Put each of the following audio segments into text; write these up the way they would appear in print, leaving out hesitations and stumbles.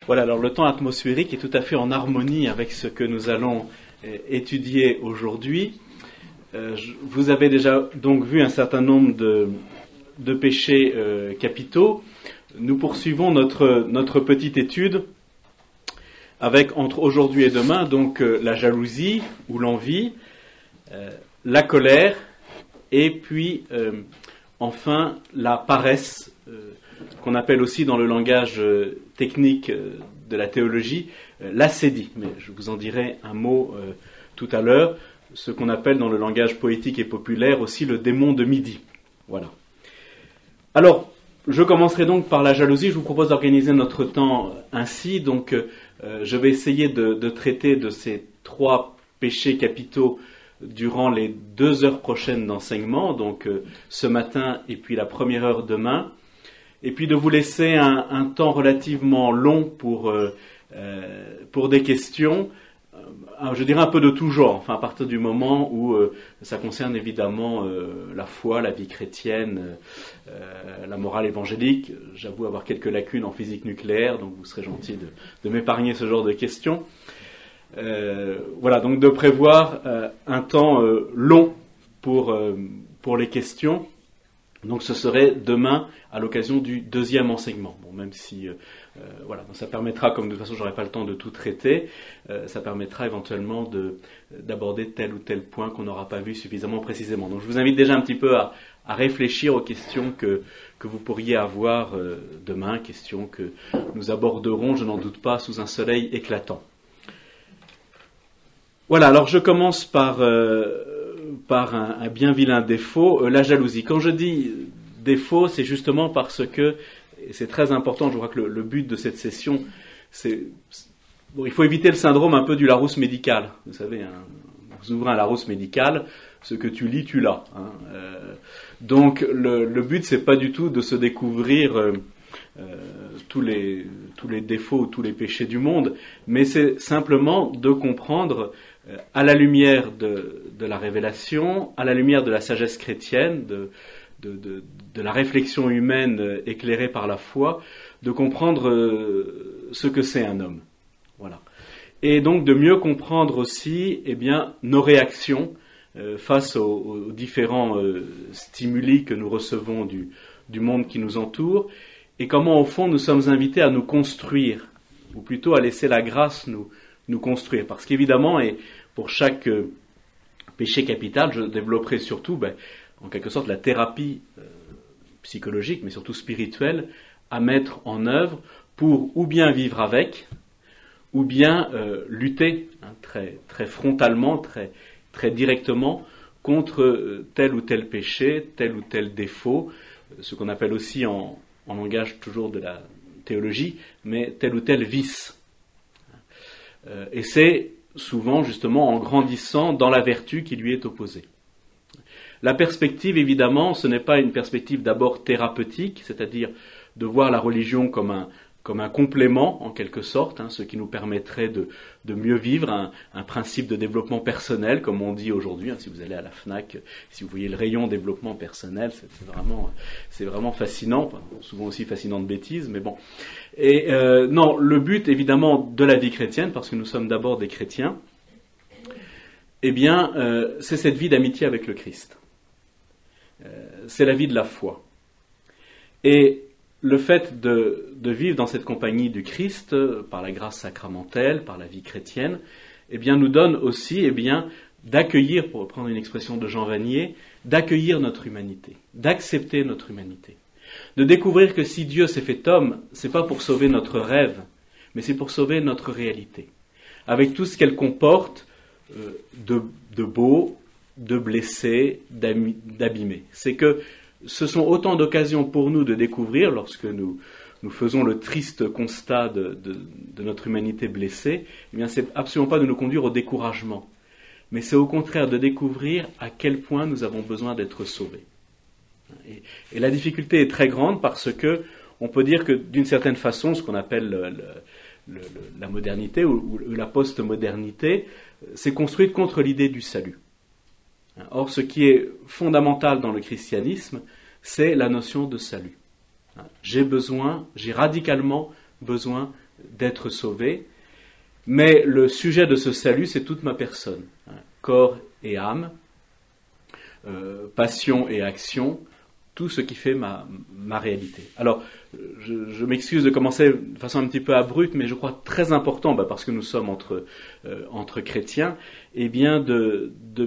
Voilà, alors le temps atmosphérique est tout à fait en harmonie avec ce que nous allons étudier aujourd'hui. Vous avez déjà donc vu un certain nombre de péchés capitaux. Nous poursuivons notre petite étude avec, entre aujourd'hui et demain, donc la jalousie ou l'envie, la colère et puis enfin la paresse, qu'on appelle aussi dans le langage technique de la théologie l'acédie. Mais je vous en dirai un mot tout à l'heure, ce qu'on appelle dans le langage poétique et populaire aussi le démon de midi. Voilà. Alors, je commencerai donc par la jalousie. Je vous propose d'organiser notre temps ainsi. Donc, je vais essayer de traiter de ces 3 péchés capitaux durant les 2 heures prochaines d'enseignement, donc ce matin et puis la première heure demain, et puis de vous laisser un temps relativement long pour des questions, je dirais un peu de tout genre, enfin à partir du moment où ça concerne évidemment la foi, la vie chrétienne, la morale évangélique. J'avoue avoir quelques lacunes en physique nucléaire, donc vous serez gentil de m'épargner ce genre de questions. Voilà, donc de prévoir un temps long pour les questions. Donc ce serait demain à l'occasion du 2e enseignement. Bon, même si voilà, donc ça permettra, comme de toute façon j'aurai pas le temps de tout traiter, ça permettra éventuellement d'aborder tel ou tel point qu'on n'aura pas vu suffisamment précisément. Donc je vous invite déjà un petit peu à réfléchir aux questions que vous pourriez avoir demain, questions que nous aborderons, je n'en doute pas, sous un soleil éclatant. Voilà, alors je commence par un bien vilain défaut, la jalousie. Quand je dis défaut, c'est justement parce que, et c'est très important, je crois que le but de cette session, bon, il faut éviter le syndrome un peu du Larousse médical. Vous savez, vous ouvrez un Larousse médical, ce que tu lis, tu l'as. Donc le but, c'est pas du tout de se découvrir tous les défauts ou tous les péchés du monde, mais c'est simplement de comprendre à la lumière de la révélation, à la lumière de la sagesse chrétienne, de la réflexion humaine éclairée par la foi, de comprendre ce que c'est un homme. Voilà. Et donc de mieux comprendre aussi nos réactions face aux différents stimuli que nous recevons du monde qui nous entoure, et comment au fond nous sommes invités à nous construire, ou plutôt à laisser la grâce nous construire. Parce qu'évidemment, et pour chaque péché capital, je développerai surtout, en quelque sorte, la thérapie psychologique, mais surtout spirituelle, à mettre en œuvre pour ou bien vivre avec, ou bien lutter très, très frontalement, très, très directement contre tel ou tel péché, tel ou tel défaut, ce qu'on appelle aussi en langage toujours de la théologie, mais tel ou tel vice. Et c'est souvent justement en grandissant dans la vertu qui lui est opposée. La perspective, évidemment, ce n'est pas une perspective d'abord thérapeutique, c'est-à-dire de voir la religion comme un complément, en quelque sorte, ce qui nous permettrait de mieux vivre, un principe de développement personnel, comme on dit aujourd'hui. Si vous allez à la FNAC, si vous voyez le rayon développement personnel, c'est vraiment fascinant, souvent aussi fascinant de bêtises, mais bon. Et non, le but, évidemment, de la vie chrétienne, parce que nous sommes d'abord des chrétiens, c'est cette vie d'amitié avec le Christ. C'est la vie de la foi. Et le fait de vivre dans cette compagnie du Christ, par la grâce sacramentelle, par la vie chrétienne, nous donne aussi d'accueillir, pour reprendre une expression de Jean Vanier, d'accueillir notre humanité, d'accepter notre humanité. De découvrir que si Dieu s'est fait homme, c'est pas pour sauver notre rêve, mais c'est pour sauver notre réalité. Avec tout ce qu'elle comporte de beau, de blessé, d'abîmé. C'est que ce sont autant d'occasions pour nous de découvrir, lorsque nous faisons le triste constat de notre humanité blessée, c'est absolument pas de nous conduire au découragement, mais c'est au contraire de découvrir à quel point nous avons besoin d'être sauvés. Et la difficulté est très grande parce que on peut dire que d'une certaine façon, ce qu'on appelle la modernité ou la post-modernité, c'est construite contre l'idée du salut. Or, ce qui est fondamental dans le christianisme, c'est la notion de salut. J'ai radicalement besoin d'être sauvé, mais le sujet de ce salut, c'est toute ma personne, hein, corps et âme, passion et action, tout ce qui fait ma réalité. Alors, je m'excuse de commencer de façon un petit peu abrupte, mais je crois très important, parce que nous sommes entre chrétiens, et bien de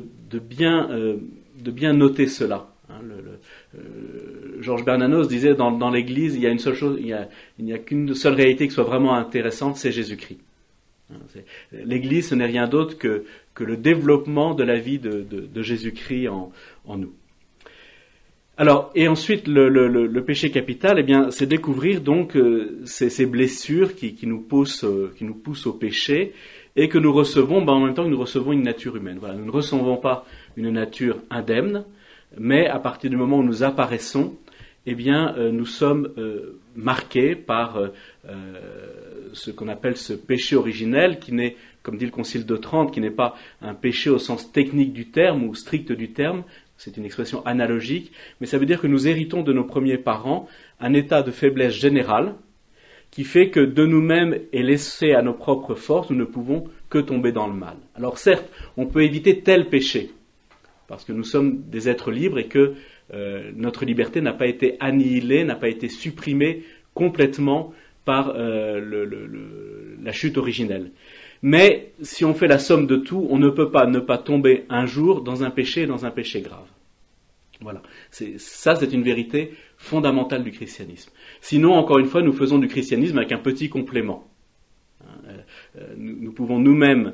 bien noter cela. Hein, Georges Bernanos disait dans l'Église, il y a une seule chose, il n'y a qu'une seule réalité qui soit vraiment intéressante, c'est Jésus-Christ. L'Église, ce n'est rien d'autre que le développement de la vie de Jésus-Christ en nous. Alors, et ensuite, le péché capital, eh bien, c'est découvrir donc ces blessures qui nous poussent au péché et que nous recevons, en même temps que nous recevons une nature humaine. Voilà, nous ne recevons pas une nature indemne, mais à partir du moment où nous apparaissons, eh bien, nous sommes marqués par ce qu'on appelle ce péché originel, qui n'est, comme dit le Concile de Trente, qui n'est pas un péché au sens technique du terme ou strict du terme, c'est une expression analogique, mais ça veut dire que nous héritons de nos premiers parents un état de faiblesse générale qui fait que de nous-mêmes et laissés à nos propres forces, nous ne pouvons que tomber dans le mal. Alors certes, on peut éviter tel péché, parce que nous sommes des êtres libres et que notre liberté n'a pas été annihilée, n'a pas été supprimée complètement par la chute originelle. Mais si on fait la somme de tout, on ne peut pas ne pas tomber un jour dans un péché grave. Voilà. Ça, c'est une vérité fondamentale du christianisme. Sinon, encore une fois, nous faisons du christianisme avec un petit complément. Nous pouvons nous-mêmes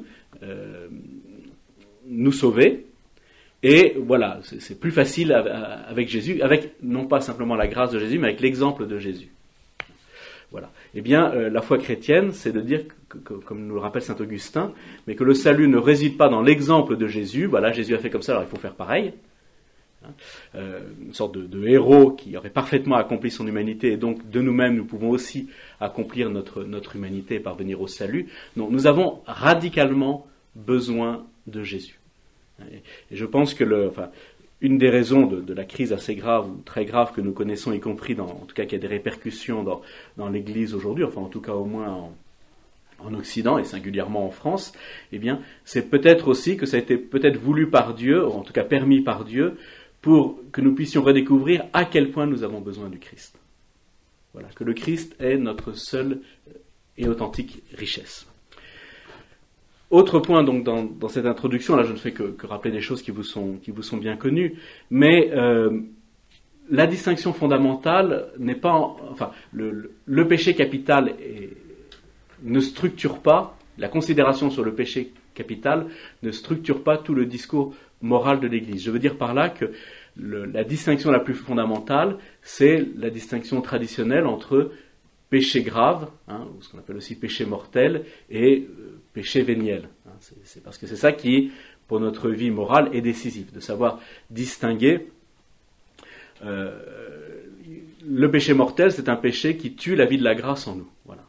nous sauver. Et voilà, c'est plus facile avec Jésus, avec non pas simplement la grâce de Jésus, mais avec l'exemple de Jésus. Voilà. Eh bien, la foi chrétienne, c'est de dire, comme nous le rappelle saint Augustin, mais que le salut ne réside pas dans l'exemple de Jésus. Voilà, Jésus a fait comme ça, alors il faut faire pareil. Une sorte de héros qui aurait parfaitement accompli son humanité, et donc de nous-mêmes, nous pouvons aussi accomplir notre humanité et parvenir au salut. Non, nous avons radicalement besoin de Jésus. Et je pense que une des raisons de la crise assez grave ou très grave que nous connaissons, y compris en tout cas qu'il y a des répercussions dans l'Église aujourd'hui, enfin en tout cas au moins en Occident et singulièrement en France, eh bien c'est peut-être aussi que ça a été peut-être voulu par Dieu, ou en tout cas permis par Dieu, pour que nous puissions redécouvrir à quel point nous avons besoin du Christ. Voilà, que le Christ est notre seule et authentique richesse. Autre point donc dans cette introduction, là je ne fais que rappeler des choses qui vous sont bien connues, mais la distinction fondamentale n'est pas, le péché capital ne structure pas, la considération sur le péché capital ne structure pas tout le discours moral de l'Église. Je veux dire par là que la distinction la plus fondamentale, c'est la distinction traditionnelle entre péché grave, ou ce qu'on appelle aussi péché mortel, et péché véniel. C'est parce que c'est ça qui, pour notre vie morale, est décisif, de savoir distinguer. Le péché mortel, c'est un péché qui tue la vie de la grâce en nous. Voilà.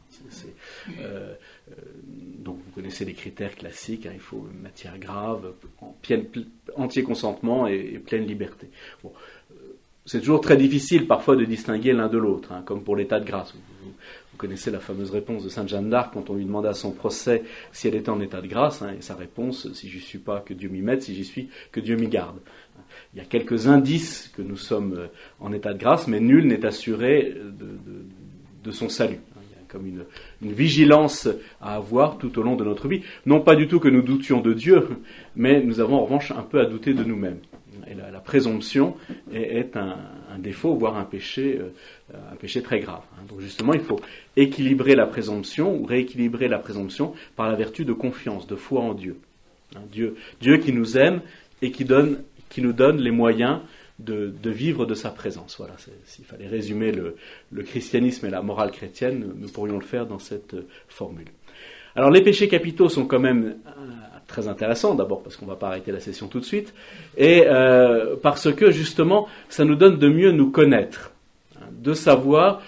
Donc vous connaissez les critères classiques, il faut une matière grave, entier consentement et pleine liberté. Bon. C'est toujours très difficile parfois de distinguer l'un de l'autre, comme pour l'état de grâce. Vous connaissez la fameuse réponse de Sainte Jeanne d'Arc quand on lui demanda à son procès si elle était en état de grâce, et sa réponse, si j'y suis pas, que Dieu m'y mette, si j'y suis, que Dieu m'y garde. Il y a quelques indices que nous sommes en état de grâce, mais nul n'est assuré de son salut. Il y a comme une vigilance à avoir tout au long de notre vie. Non pas du tout que nous doutions de Dieu, mais nous avons en revanche un peu à douter de nous-mêmes. Et la présomption est un défaut, voire un péché très grave. Donc justement, il faut équilibrer la présomption ou rééquilibrer la présomption par la vertu de confiance, de foi en Dieu. Dieu qui nous aime et qui nous donne les moyens de vivre de sa présence. Voilà, s'il fallait résumer le christianisme et la morale chrétienne, nous pourrions le faire dans cette formule. Alors les péchés capitaux sont quand même très intéressants, d'abord parce qu'on ne va pas arrêter la session tout de suite, et parce que justement ça nous donne de mieux nous connaître, de savoir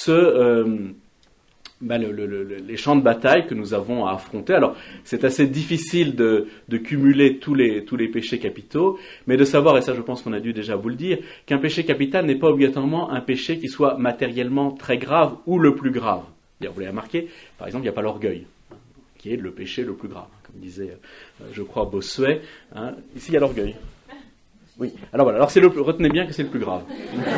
les champs de bataille que nous avons à affronter. Alors c'est assez difficile de cumuler tous les péchés capitaux, mais de savoir, et ça je pense qu'on a dû déjà vous le dire, qu'un péché capital n'est pas obligatoirement un péché qui soit matériellement très grave ou le plus grave. Vous l'avez remarqué, par exemple, il n'y a pas l'orgueil, qui est le péché le plus grave, comme disait, je crois, Bossuet. Ici, il y a l'orgueil. Oui. Alors voilà. Alors retenez bien que c'est le plus grave.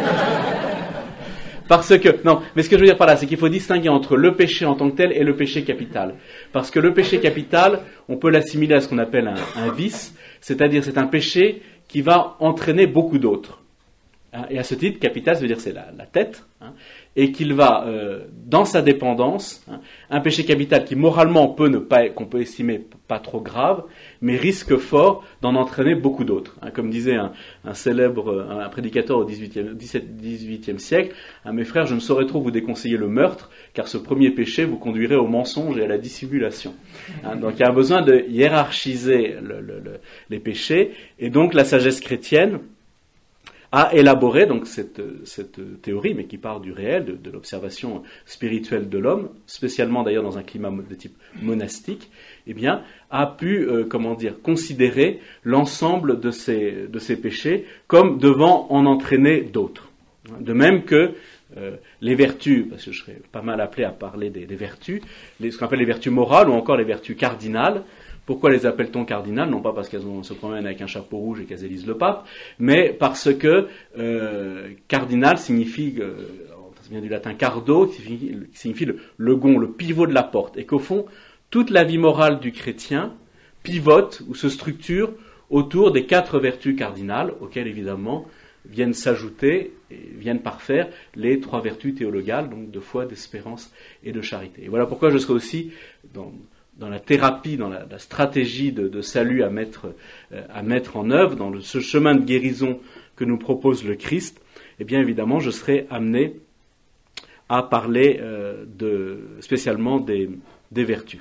Parce que, non, mais ce que je veux dire par là, c'est qu'il faut distinguer entre le péché en tant que tel et le péché capital. Parce que le péché capital, on peut l'assimiler à ce qu'on appelle un vice, c'est-à-dire c'est un péché qui va entraîner beaucoup d'autres. Et à ce titre, capital, ça veut dire c'est la tête, et qu'il va, dans sa dépendance, un péché capital qui moralement qu'on peut estimer pas trop grave, mais risque fort d'en entraîner beaucoup d'autres. Comme disait un célèbre un prédicateur au XVIIIe siècle, mes frères, je ne saurais trop vous déconseiller le meurtre, car ce premier péché vous conduirait au mensonge et à la dissimulation. Donc il y a besoin de hiérarchiser les péchés, et donc la sagesse chrétienne a élaboré donc cette théorie, mais qui part du réel, de l'observation spirituelle de l'homme, spécialement d'ailleurs dans un climat de type monastique, a pu considérer l'ensemble de ces péchés comme devant en entraîner d'autres. De même que les vertus, parce que je serais pas mal appelé à parler des vertus, ce qu'on appelle les vertus morales ou encore les vertus cardinales. Pourquoi les appelle-t-on cardinales? Non pas parce qu'elles se promènent avec un chapeau rouge et qu'elles élisent le pape, mais parce que cardinal signifie, ça vient du latin cardo, qui signifie le gond, le pivot de la porte, et qu'au fond, toute la vie morale du chrétien pivote ou se structure autour des 4 vertus cardinales, auxquelles évidemment viennent s'ajouter et viennent parfaire les 3 vertus théologales, donc de foi, d'espérance et de charité. Et voilà pourquoi je serai aussi dans la thérapie, dans la stratégie de salut à mettre en œuvre, dans ce chemin de guérison que nous propose le Christ, bien évidemment, je serai amené à parler spécialement des vertus.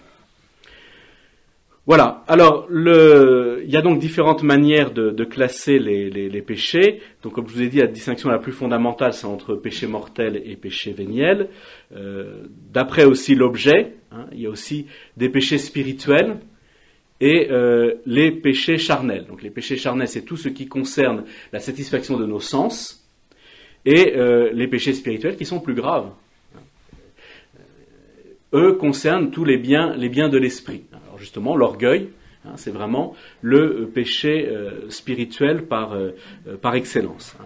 Voilà. Alors, il y a donc différentes manières de classer les péchés. Donc, comme je vous ai dit, la distinction la plus fondamentale, c'est entre péché mortel et péché véniel. D'après aussi l'objet, il y a aussi des péchés spirituels et les péchés charnels. Donc, les péchés charnels, c'est tout ce qui concerne la satisfaction de nos sens, et les péchés spirituels qui sont plus graves. Eux concernent tous les biens de l'esprit. Alors justement, l'orgueil, c'est vraiment le péché spirituel par excellence.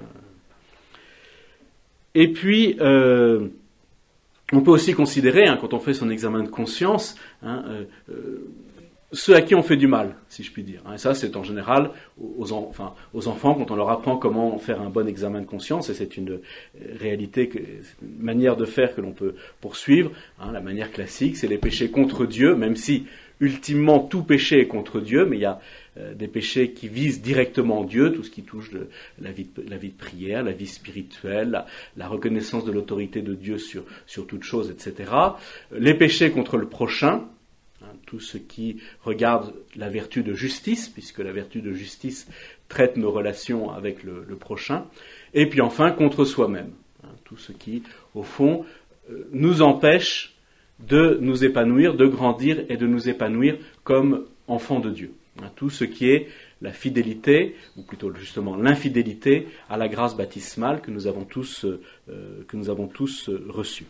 Et puis, on peut aussi considérer, quand on fait son examen de conscience, ceux à qui on fait du mal, si je puis dire. Et ça, c'est en général aux enfants, quand on leur apprend comment faire un bon examen de conscience, et c'est une réalité, c'est une manière de faire que l'on peut poursuivre. La manière classique, c'est les péchés contre Dieu, même si, ultimement, tout péché est contre Dieu, mais il y a des péchés qui visent directement Dieu, tout ce qui touche la vie de prière, la vie spirituelle, la reconnaissance de l'autorité de Dieu sur toute chose, etc. Les péchés contre le prochain, tout ce qui regarde la vertu de justice, puisque la vertu de justice traite nos relations avec le prochain, et puis enfin contre soi-même, tout ce qui, au fond, nous empêche de nous épanouir, de grandir et de nous épanouir comme enfants de Dieu. Tout ce qui est la fidélité, ou plutôt justement l'infidélité à la grâce baptismale que nous avons tous reçue.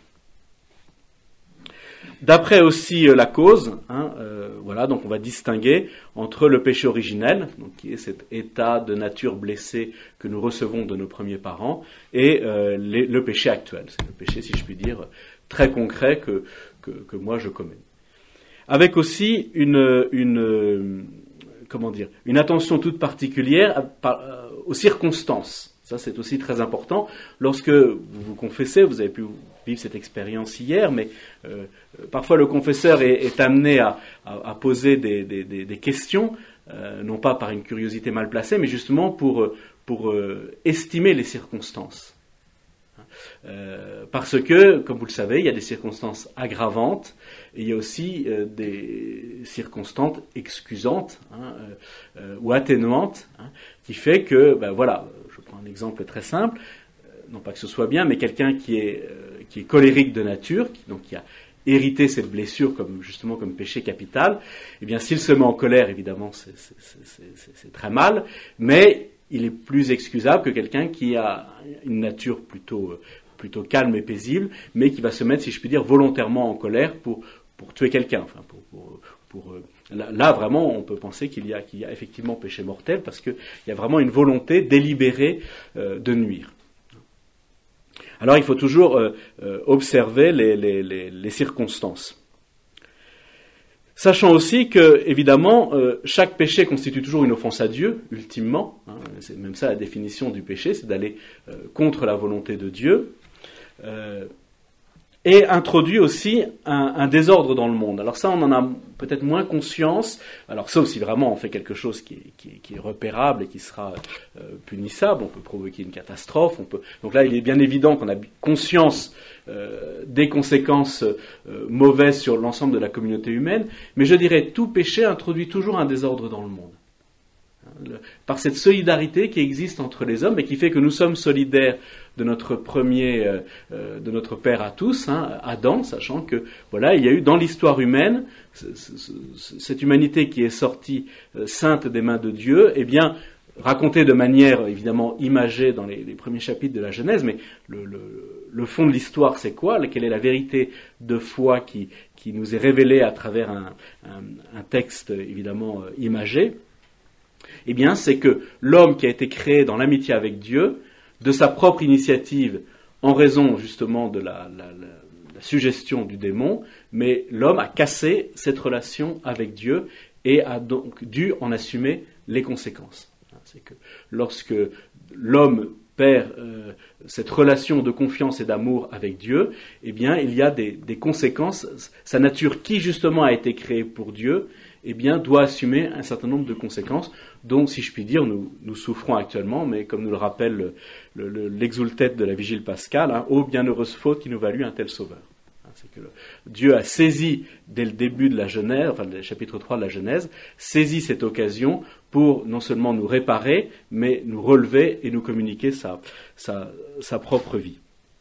D'après aussi la cause, donc on va distinguer entre le péché originel, donc qui est cet état de nature blessée que nous recevons de nos premiers parents, et le péché actuel. C'est le péché, si je puis dire, très concret que moi je commets. Avec aussi une attention toute particulière aux circonstances. Ça, c'est aussi très important. Lorsque vous vous confessez, vous avez pu vivre cette expérience hier, mais parfois le confesseur est amené à poser des questions, non pas par une curiosité mal placée, mais justement pour estimer les circonstances. Parce que, comme vous le savez, il y a des circonstances aggravantes et il y a aussi des circonstances excusantes ou atténuantes, qui fait que, je prends un exemple très simple, non pas que ce soit bien, mais quelqu'un qui est colérique de nature, qui a hérité cette blessure comme péché capital, s'il se met en colère, évidemment, c'est très mal, mais il est plus excusable que quelqu'un qui a une nature plutôt plutôt calme et paisible, mais qui va se mettre, si je puis dire, volontairement en colère pour tuer quelqu'un. Enfin, là, vraiment, on peut penser qu'il y a effectivement péché mortel, parce qu'il y a vraiment une volonté délibérée de nuire. Alors, il faut toujours observer les circonstances. Sachant aussi que, évidemment, chaque péché constitue toujours une offense à Dieu, ultimement. C'est même ça la définition du péché, c'est d'aller contre la volonté de Dieu. Et introduit aussi un désordre dans le monde. Alors ça, on en a peut-être moins conscience. Alors sauf si vraiment on fait quelque chose qui est repérable et qui sera punissable, on peut provoquer une catastrophe. Donc là, il est bien évident qu'on a conscience des conséquences mauvaises sur l'ensemble de la communauté humaine. Mais je dirais, tout péché introduit toujours un désordre dans le monde. Par cette solidarité qui existe entre les hommes et qui fait que nous sommes solidaires de notre de notre père à tous, Adam, sachant que voilà, il y a eu dans l'histoire humaine cette humanité qui est sortie sainte des mains de Dieu, eh bien racontée de manière évidemment imagée dans les premiers chapitres de la Genèse, mais le fond de l'histoire, c'est quoi? Quelle est la vérité de foi qui nous est révélée à travers un texte évidemment imagé? Eh bien, c'est que l'homme qui a été créé dans l'amitié avec Dieu, de sa propre initiative, en raison justement de la suggestion du démon, mais l'homme a cassé cette relation avec Dieu et a donc dû en assumer les conséquences. C'est que lorsque l'homme perd cette relation de confiance et d'amour avec Dieu, eh bien, il y a des conséquences. Sa nature, qui justement a été créée pour Dieu, eh bien, doit assumer un certain nombre de conséquences dont, si je puis dire, nous souffrons actuellement, mais comme nous le rappelle l'exultet de la Vigile pascale, ô bienheureuse faute qui nous valut un tel sauveur. C'est que Dieu a saisi, dès le début de la Genèse, enfin le chapitre 3 de la Genèse, saisi cette occasion pour non seulement nous réparer, mais nous relever et nous communiquer sa propre vie.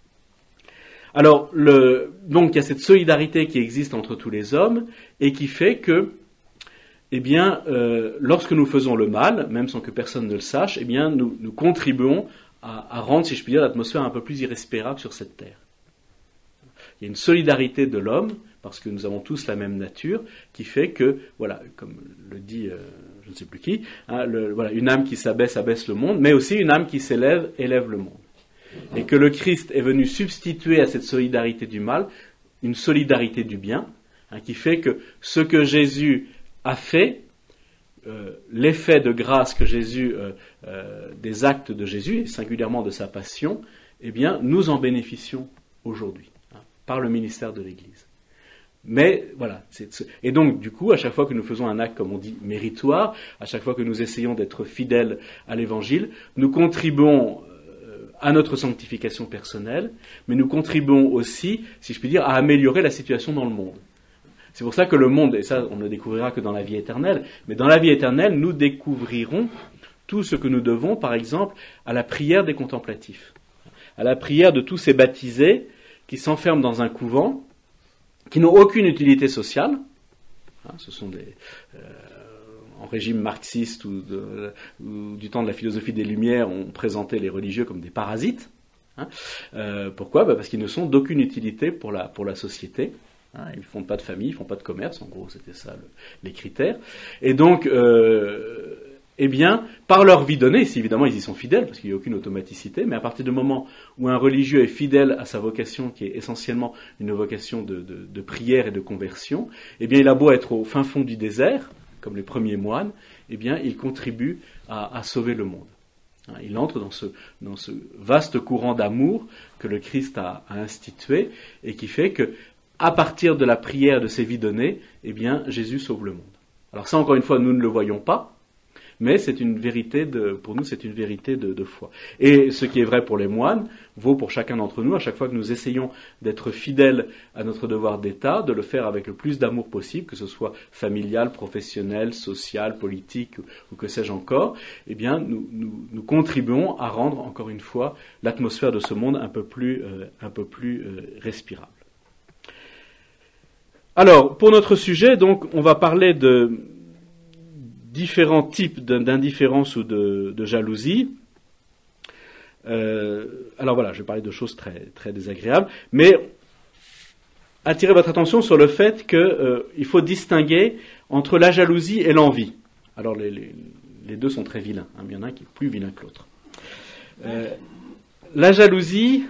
Alors, donc il y a cette solidarité qui existe entre tous les hommes et qui fait que, eh bien, lorsque nous faisons le mal, même sans que personne ne le sache, eh bien, nous contribuons à rendre, si je puis dire, l'atmosphère un peu plus irrespirable sur cette terre. Il y a une solidarité de l'homme, parce que nous avons tous la même nature, qui fait que, voilà, comme le dit je ne sais plus qui, voilà, une âme qui s'abaisse, abaisse le monde, mais aussi une âme qui s'élève, élève le monde. Et que le Christ est venu substituer à cette solidarité du mal une solidarité du bien, qui fait que ce que Jésus a fait, l'effet de grâce que Jésus, des actes de Jésus, et singulièrement de sa passion, eh bien, nous en bénéficions aujourd'hui, par le ministère de l'Église. Mais voilà, et donc du coup, à chaque fois que nous faisons un acte, comme on dit, méritoire, à chaque fois que nous essayons d'être fidèles à l'Évangile, nous contribuons à notre sanctification personnelle, mais nous contribuons aussi, si je puis dire, à améliorer la situation dans le monde. C'est pour ça que le monde, et ça on ne le découvrira que dans la vie éternelle, mais dans la vie éternelle, nous découvrirons tout ce que nous devons, par exemple, à la prière des contemplatifs, à la prière de tous ces baptisés qui s'enferment dans un couvent, qui n'ont aucune utilité sociale. Ce sont en régime marxiste ou du temps de la philosophie des Lumières, on présentait les religieux comme des parasites. Pourquoi ? Parce qu'ils ne sont d'aucune utilité pour la société. Ils ne font pas de famille, ils ne font pas de commerce, en gros c'était ça les critères. Et donc, eh bien, par leur vie donnée, si évidemment ils y sont fidèles, parce qu'il n'y a aucune automaticité, mais à partir du moment où un religieux est fidèle à sa vocation, qui est essentiellement une vocation de prière et de conversion, eh bien il a beau être au fin fond du désert, comme les premiers moines, eh bien il contribue à sauver le monde. Il entre dans ce vaste courant d'amour que le Christ a institué et qui fait que, à partir de la prière de ces vies données, eh bien Jésus sauve le monde. Alors ça, encore une fois, nous ne le voyons pas, mais c'est une vérité pour nous, c'est une vérité de foi. Et ce qui est vrai pour les moines vaut pour chacun d'entre nous, à chaque fois que nous essayons d'être fidèles à notre devoir d'État, de le faire avec le plus d'amour possible, que ce soit familial, professionnel, social, politique ou que sais-je encore, eh bien nous contribuons à rendre, encore une fois, l'atmosphère de ce monde un peu plus respirable. Alors, pour notre sujet, donc, on va parler de différents types d'indifférence ou de jalousie. Alors voilà, je vais parler de choses très, très désagréables, mais attirer votre attention sur le fait qu'il faut distinguer entre la jalousie et l'envie. Alors les deux sont très vilains, hein, mais il y en a un qui est plus vilain que l'autre. La jalousie...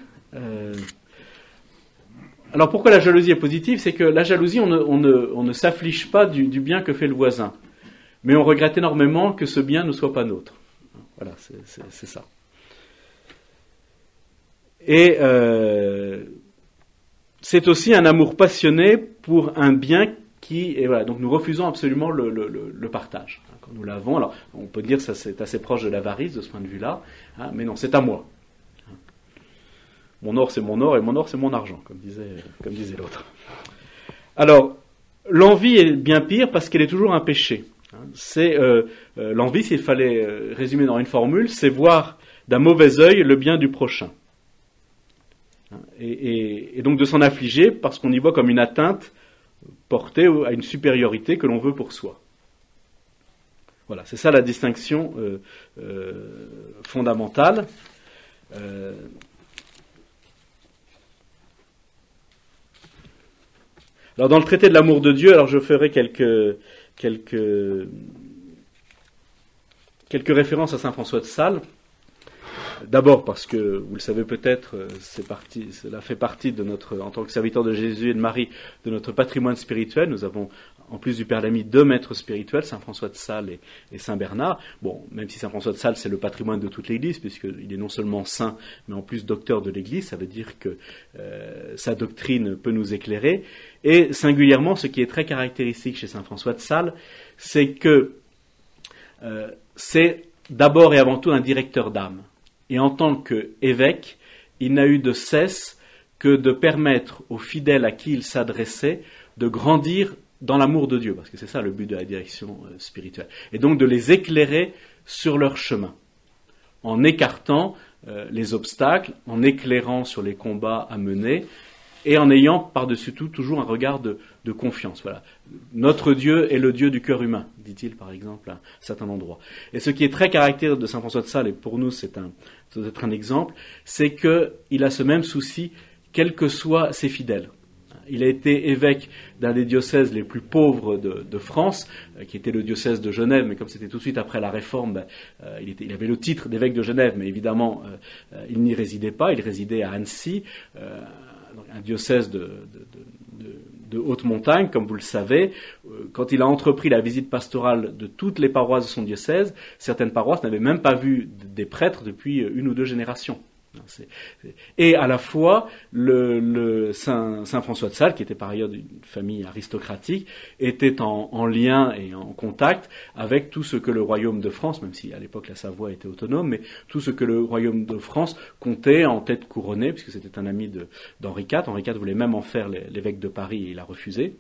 alors pourquoi la jalousie est positive? C'est que la jalousie, on ne s'afflige pas du bien que fait le voisin, mais on regrette énormément que ce bien ne soit pas nôtre. Voilà, c'est ça. Et c'est aussi un amour passionné pour un bien et voilà, donc nous refusons absolument le partage. Quand nous l'avons, alors on peut dire que ça c'est assez proche de l'avarice de ce point de vue-là, hein, mais non, c'est à moi. Mon or c'est mon or et mon or c'est mon argent, comme disait l'autre. Alors, l'envie est bien pire parce qu'elle est toujours un péché. C'est l'envie, s'il fallait résumer dans une formule, c'est voir d'un mauvais œil le bien du prochain. Et donc de s'en affliger parce qu'on y voit comme une atteinte portée à une supériorité que l'on veut pour soi. Voilà, c'est ça la distinction fondamentale. Alors dans le traité de l'amour de Dieu, alors je ferai quelques références à saint François de Sales. D'abord parce que, vous le savez peut-être, cela fait partie de notre, en tant que serviteur de Jésus et de Marie, de notre patrimoine spirituel. Nous avons, en plus du Père Lamy, 2 maîtres spirituels, saint François de Sales et saint Bernard. Bon, même si saint François de Sales, c'est le patrimoine de toute l'Église, puisqu'il est non seulement saint, mais en plus docteur de l'Église, ça veut dire que sa doctrine peut nous éclairer. Et singulièrement, ce qui est très caractéristique chez saint François de Sales, c'est que c'est d'abord et avant tout un directeur d'âme. Et en tant qu'évêque, il n'a eu de cesse que de permettre aux fidèles à qui il s'adressait de grandir dans l'amour de Dieu, parce que c'est ça le but de la direction spirituelle, et donc de les éclairer sur leur chemin, en écartant les obstacles, en éclairant sur les combats à mener, et en ayant par-dessus tout toujours un regard de confiance. Voilà. Notre Dieu est le Dieu du cœur humain, dit-il par exemple à certains endroits. Et ce qui est très caractéristique de saint François de Sales, et pour nous c'est ça doit être un exemple, c'est qu'il a ce même souci, quels que soient ses fidèles. Il a été évêque d'un des diocèses les plus pauvres de France, qui était le diocèse de Genève, mais comme c'était tout de suite après la Réforme, il avait le titre d'évêque de Genève, mais évidemment, il n'y résidait pas, il résidait à Annecy, un diocèse de haute montagne, comme vous le savez. Quand il a entrepris la visite pastorale de toutes les paroisses de son diocèse, certaines paroisses n'avaient même pas vu des prêtres depuis 1 ou 2 générations. Et à la fois, le saint François de Sales, qui était par ailleurs d'une famille aristocratique, était en lien et en contact avec tout ce que le royaume de France, même si à l'époque la Savoie était autonome, mais tout ce que le royaume de France comptait en tête couronnée, puisque c'était un ami d'Henri IV. Henri IV voulait même en faire l'évêque de Paris et il a refusé.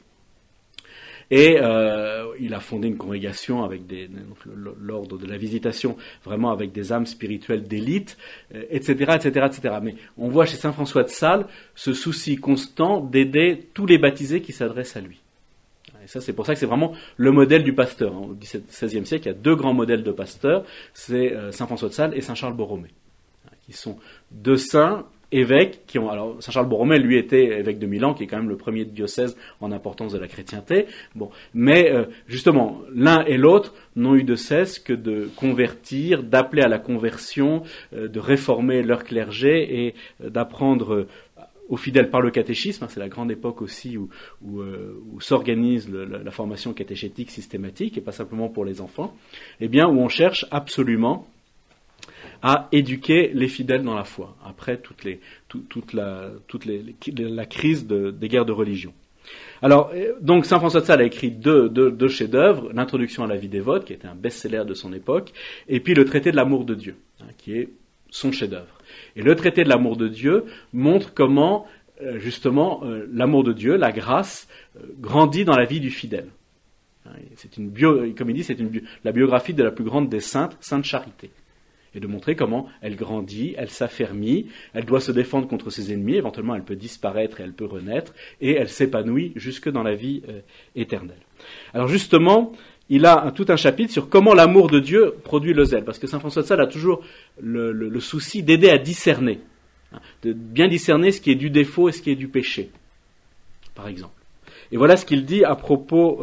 Et il a fondé une congrégation avec l'ordre de la visitation, vraiment avec des âmes spirituelles d'élite, etc., etc., etc. Mais on voit chez saint François de Sales ce souci constant d'aider tous les baptisés qui s'adressent à lui. Et ça, c'est pour ça que c'est vraiment le modèle du pasteur. Au XVIe siècle, il y a 2 grands modèles de pasteurs, c'est saint François de Sales et saint Charles Borromée, qui sont 2 saints évêques qui ont... Alors, saint Charles Borromée, lui, était évêque de Milan, qui est quand même le premier diocèse en importance de la chrétienté. Bon, mais justement, l'un et l'autre n'ont eu de cesse que de convertir, d'appeler à la conversion, de réformer leur clergé et d'apprendre aux fidèles par le catéchisme. C'est la grande époque aussi où s'organise la formation catéchétique systématique, et pas simplement pour les enfants, eh bien, où on cherche absolument à éduquer les fidèles dans la foi, après toute la crise des guerres de religion. Alors, donc, saint François de Sales a écrit deux chefs-d'œuvre, l'introduction à la vie dévote, qui était un best-seller de son époque, et puis le traité de l'amour de Dieu, qui est son chef-d'œuvre. Et le traité de l'amour de Dieu montre comment, justement, l'amour de Dieu, la grâce, grandit dans la vie du fidèle. C'est comme il dit, c'est la biographie de la plus grande des saintes, Sainte Charité. Et de montrer comment elle grandit, elle s'affermit, elle doit se défendre contre ses ennemis, éventuellement elle peut disparaître et elle peut renaître, et elle s'épanouit jusque dans la vie éternelle. Alors justement, il a tout un chapitre sur comment l'amour de Dieu produit le zèle, parce que saint François de Sales a toujours le souci d'aider à discerner, de bien discerner ce qui est du défaut et ce qui est du péché, par exemple. Et voilà ce qu'il dit à propos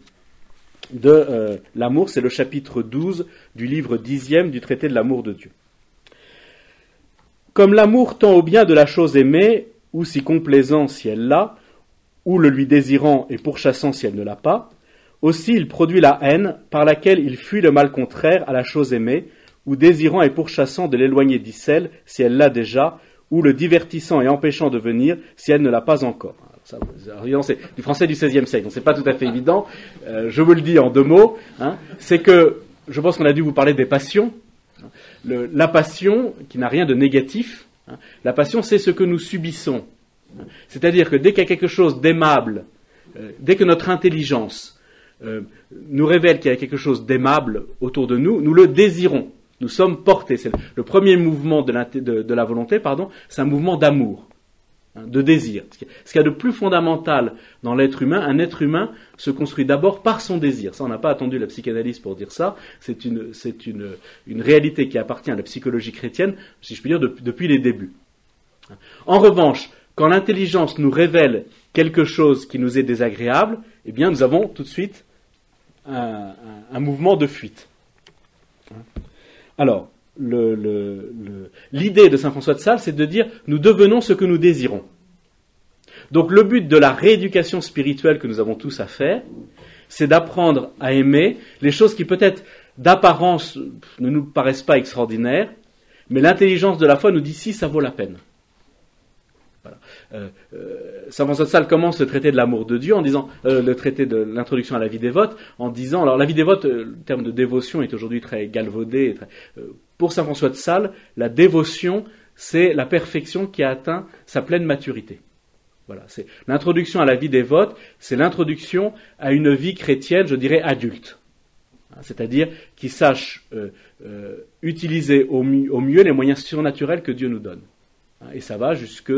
de l'amour, c'est le chapitre 12 du livre 10e du traité de l'amour de Dieu. Comme l'amour tend au bien de la chose aimée, ou si complaisant si elle l'a, ou le lui désirant et pourchassant si elle ne l'a pas, aussi il produit la haine par laquelle il fuit le mal contraire à la chose aimée, ou désirant et pourchassant de l'éloigner d'Icelle si elle l'a déjà, ou le divertissant et empêchant de venir si elle ne l'a pas encore. Ça, c'est du français du XVIe siècle, donc c'est pas tout à fait évident. Je vous le dis en 2 mots. C'est que, je pense qu'on a dû vous parler des passions. La passion, qui n'a rien de négatif, la passion, c'est ce que nous subissons. C'est-à-dire que dès qu'il y a quelque chose d'aimable, dès que notre intelligence nous révèle qu'il y a quelque chose d'aimable autour de nous, nous le désirons. Nous sommes portés. C'est le premier mouvement de la volonté, c'est un mouvement d'amour, de désir. Ce qu'il y a de plus fondamental dans l'être humain, un être humain se construit d'abord par son désir. Ça, on n'a pas attendu la psychanalyse pour dire ça. C'est une réalité qui appartient à la psychologie chrétienne, si je puis dire, depuis les débuts. En revanche, quand l'intelligence nous révèle quelque chose qui nous est désagréable, eh bien, nous avons tout de suite un mouvement de fuite. Alors, l'idée de saint François de Sales, c'est de dire nous devenons ce que nous désirons. Donc le but de la rééducation spirituelle que nous avons tous à faire, c'est d'apprendre à aimer les choses qui peut-être d'apparence ne nous paraissent pas extraordinaires, mais l'intelligence de la foi nous dit si ça vaut la peine. Voilà. Saint François de Sales commence le traité de l'amour de Dieu en disant, le traité de l'introduction à la vie dévote, en disant, alors la vie dévote, le terme de dévotion est aujourd'hui très galvaudé. Pour Saint François de Sales, la dévotion, c'est la perfection qui a atteint sa pleine maturité. Voilà, c'est l'introduction à la vie dévote, c'est l'introduction à une vie chrétienne, je dirais adulte. C'est-à-dire qui sache utiliser au mieux les moyens surnaturels que Dieu nous donne. Et ça va jusque,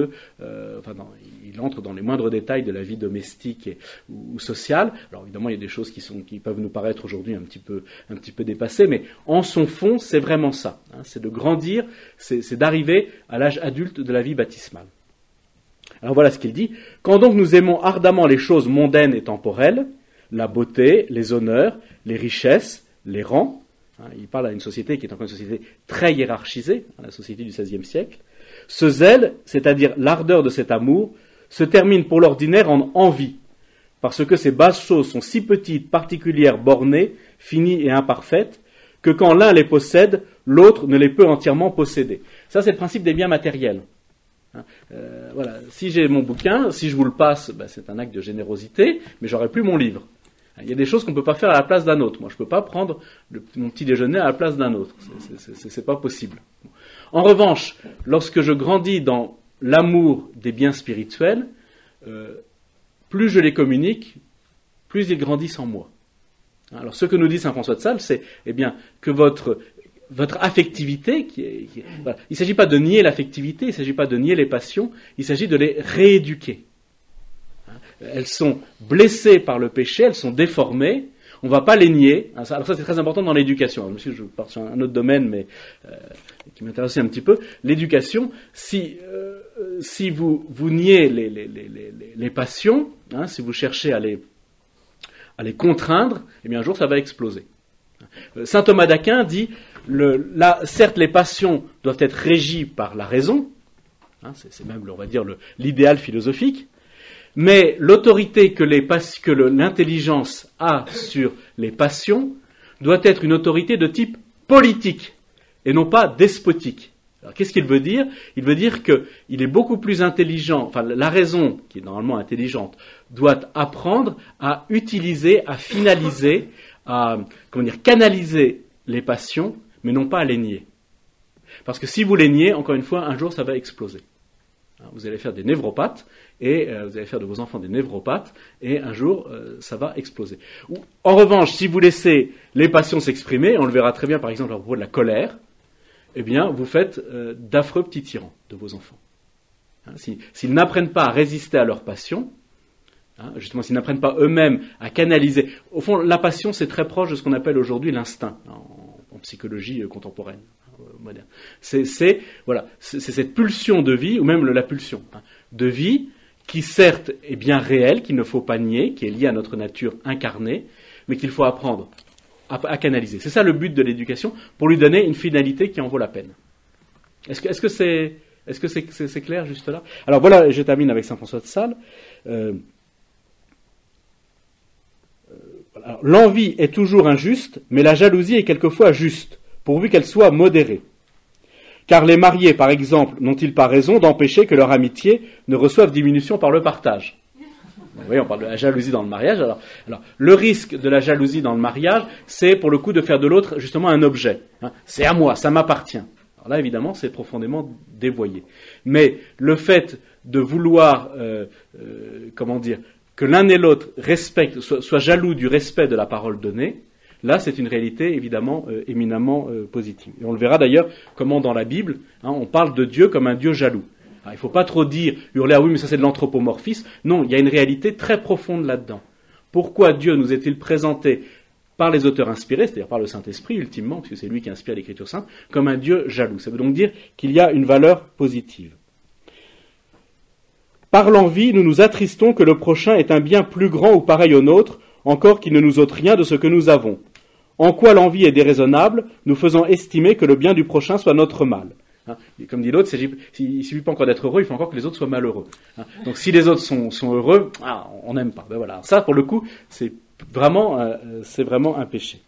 il entre dans les moindres détails de la vie domestique ou sociale. Alors évidemment, il y a des choses qui peuvent nous paraître aujourd'hui un petit peu dépassées, mais en son fond, c'est vraiment ça. C'est de grandir, c'est d'arriver à l'âge adulte de la vie baptismale. Alors voilà ce qu'il dit. Quand donc nous aimons ardemment les choses mondaines et temporelles, la beauté, les honneurs, les richesses, les rangs, il parle à une société qui est encore une société très hiérarchisée, la société du XVIe siècle. Ce zèle, c'est-à-dire l'ardeur de cet amour, se termine pour l'ordinaire en envie, parce que ces basses choses sont si petites, particulières, bornées, finies et imparfaites, que quand l'un les possède, l'autre ne les peut entièrement posséder. Ça, c'est le principe des biens matériels. Voilà. Si j'ai mon bouquin, si je vous le passe, c'est un acte de générosité, mais j'aurai plus mon livre. Il y a des choses qu'on ne peut pas faire à la place d'un autre. Moi, je ne peux pas prendre mon petit déjeuner à la place d'un autre. C'est pas possible. En revanche, lorsque je grandis dans l'amour des biens spirituels, plus je les communique, plus ils grandissent en moi. Alors, ce que nous dit saint François de Sales, c'est que votre affectivité, voilà. Il ne s'agit pas de nier l'affectivité, il ne s'agit pas de nier les passions, il s'agit de les rééduquer. Elles sont blessées par le péché, elles sont déformées, on ne va pas les nier. Alors ça, c'est très important dans l'éducation. Alors, monsieur, je pars sur un autre domaine, mais qui m'intéresse un petit peu. L'éducation, si vous niez les passions, si vous cherchez à les contraindre, eh bien un jour ça va exploser. Saint Thomas d'Aquin dit, certes les passions doivent être régies par la raison, c'est même, on va dire, l'idéal philosophique, mais l'autorité que l'intelligence a sur les passions doit être une autorité de type politique et non pas despotique. Alors, qu'est-ce qu'il veut dire ? Il veut dire qu'il est beaucoup plus intelligent, la raison, qui est normalement intelligente, doit apprendre à utiliser, à finaliser, à canaliser les passions, mais non pas à les nier. Parce que si vous les niez, encore une fois, un jour ça va exploser. Vous allez faire des névropathes, et vous allez faire de vos enfants des névropathes, et un jour, ça va exploser. En revanche, si vous laissez les passions s'exprimer, on le verra très bien par exemple à propos de la colère, eh bien, vous faites d'affreux petits tyrans de vos enfants. S'ils n'apprennent pas à résister à leurs passions, Justement, s'ils n'apprennent pas eux-mêmes à canaliser. Au fond, la passion, c'est très proche de ce qu'on appelle aujourd'hui l'instinct, en psychologie contemporaine, moderne. C'est cette pulsion de vie, ou même la pulsion de vie, qui certes est bien réelle, qu'il ne faut pas nier, qui est liée à notre nature incarnée, mais qu'il faut apprendre à canaliser. C'est ça le but de l'éducation, pour lui donner une finalité qui en vaut la peine. Est-ce que c'est clair juste là? Alors voilà, je termine avec saint François de Sales. Alors, l'envie est toujours injuste, mais la jalousie est quelquefois juste, pourvu qu'elle soit modérée. Car les mariés, par exemple, n'ont-ils pas raison d'empêcher que leur amitié ne reçoive diminution par le partage? Vous voyez, on parle de la jalousie dans le mariage. Alors, le risque de la jalousie dans le mariage, c'est pour le coup de faire de l'autre justement un objet. C'est à moi, ça m'appartient. Alors là, évidemment, c'est profondément dévoyé. Mais le fait de vouloir, que l'un et l'autre respectent, soient jaloux du respect de la parole donnée, là, c'est une réalité évidemment éminemment positive. Et on le verra d'ailleurs comment dans la Bible, on parle de Dieu comme un Dieu jaloux. Alors, il ne faut pas trop hurler « ah oui, mais ça c'est de l'anthropomorphisme ». Non, il y a une réalité très profonde là-dedans. Pourquoi Dieu nous est-il présenté par les auteurs inspirés, c'est-à-dire par le Saint-Esprit ultimement, puisque c'est lui qui inspire l'Écriture sainte, comme un Dieu jaloux? Ça veut donc dire qu'il y a une valeur positive. Par l'envie, nous nous attristons que le prochain est un bien plus grand ou pareil au nôtre, encore qu'il ne nous ôte rien de ce que nous avons. En quoi l'envie est déraisonnable, nous faisant estimer que le bien du prochain soit notre mal. Comme dit l'autre, il ne suffit pas encore d'être heureux, il faut encore que les autres soient malheureux. Donc si les autres sont heureux, on n'aime pas. Ben voilà. Ça, pour le coup, c'est vraiment un péché.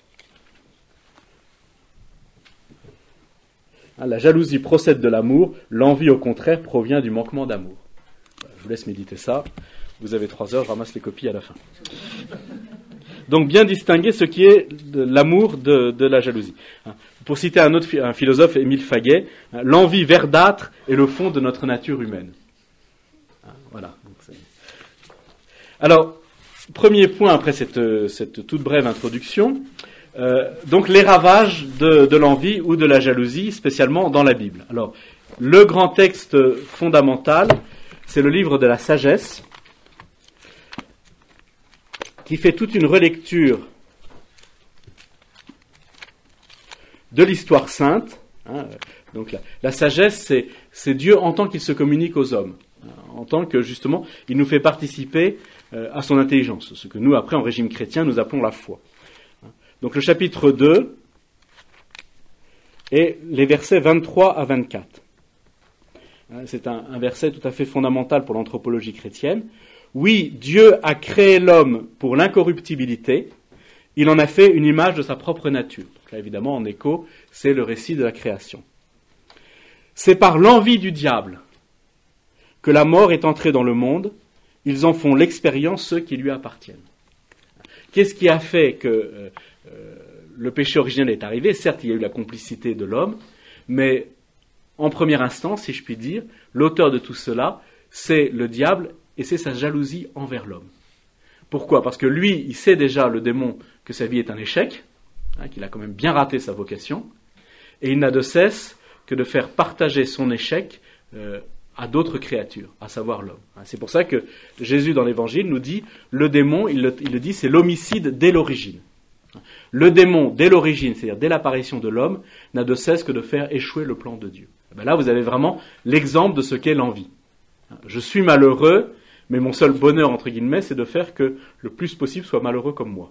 La jalousie procède de l'amour, l'envie au contraire provient du manquement d'amour. Je vous laisse méditer ça. Vous avez 3 heures, je ramasse les copies à la fin. Donc bien distinguer ce qui est de l'amour de la jalousie. Pour citer un philosophe, Émile Faguet, l'envie verdâtre est le fond de notre nature humaine. Voilà. Alors, premier point après cette toute brève introduction, donc les ravages de l'envie ou de la jalousie, spécialement dans la Bible. Alors, le grand texte fondamental, c'est le livre de la sagesse, qui fait toute une relecture de l'histoire sainte. Donc la sagesse, c'est Dieu en tant qu'il se communique aux hommes, en tant que justement il nous fait participer à son intelligence, ce que nous après en régime chrétien nous appelons la foi. Donc le chapitre 2 et les versets 23 à 24. C'est un verset tout à fait fondamental pour l'anthropologie chrétienne. Oui, Dieu a créé l'homme pour l'incorruptibilité, il en a fait une image de sa propre nature. Donc là, évidemment, en écho, c'est le récit de la création. C'est par l'envie du diable que la mort est entrée dans le monde, ils en font l'expérience ceux qui lui appartiennent. Qu'est-ce qui a fait que le péché originel est arrivé? Certes, il y a eu la complicité de l'homme, mais en première instance, si je puis dire, l'auteur de tout cela, c'est le diable et c'est sa jalousie envers l'homme. Pourquoi? Parce que lui, il sait déjà, le démon, que sa vie est un échec, qu'il a quand même bien raté sa vocation, et il n'a de cesse que de faire partager son échec à d'autres créatures, à savoir l'homme. C'est pour ça que Jésus, dans l'Évangile, nous dit, le démon, il le dit, c'est l'homicide dès l'origine. Le démon, dès l'origine, c'est-à-dire dès l'apparition de l'homme, n'a de cesse que de faire échouer le plan de Dieu. Là, vous avez vraiment l'exemple de ce qu'est l'envie. Je suis malheureux, mais mon seul bonheur, entre guillemets, c'est de faire que le plus possible soit malheureux comme moi.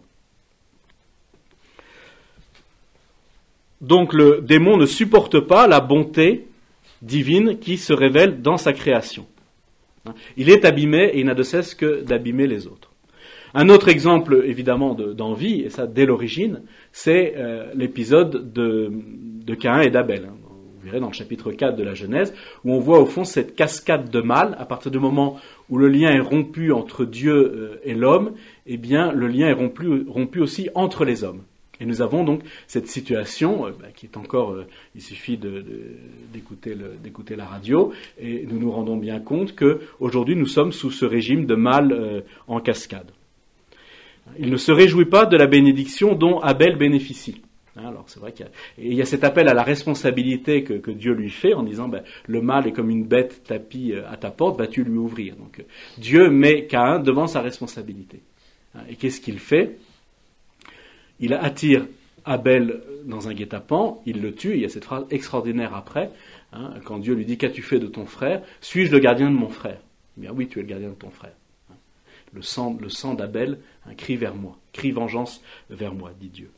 Donc le démon ne supporte pas la bonté divine qui se révèle dans sa création. Il est abîmé et il n'a de cesse que d'abîmer les autres. Un autre exemple, évidemment, d'envie, et ça dès l'origine, c'est l'épisode de Caïn et d'Abel. Vous verrez dans le chapitre 4 de la Genèse, où on voit au fond cette cascade de mal. À partir du moment où le lien est rompu entre Dieu et l'homme, eh bien, le lien est rompu aussi entre les hommes. Et nous avons donc cette situation qui est encore, il suffit d'écouter la radio, et nous nous rendons bien compte qu'aujourd'hui nous sommes sous ce régime de mal en cascade. Il ne se réjouit pas de la bénédiction dont Abel bénéficie. Alors c'est vrai qu'il y a cet appel à la responsabilité que Dieu lui fait en disant le mal est comme une bête tapie à ta porte, vas-tu lui ouvrir. Donc Dieu met Caïn devant sa responsabilité. Et qu'est-ce qu'il fait? Il attire Abel dans un guet-apens, il le tue, il y a cette phrase extraordinaire après, quand Dieu lui dit qu'as-tu fait de ton frère? Suis-je le gardien de mon frère? Eh bien oui, tu es le gardien de ton frère. Le sang d'Abel crie vers moi, crie vengeance vers moi, dit Dieu.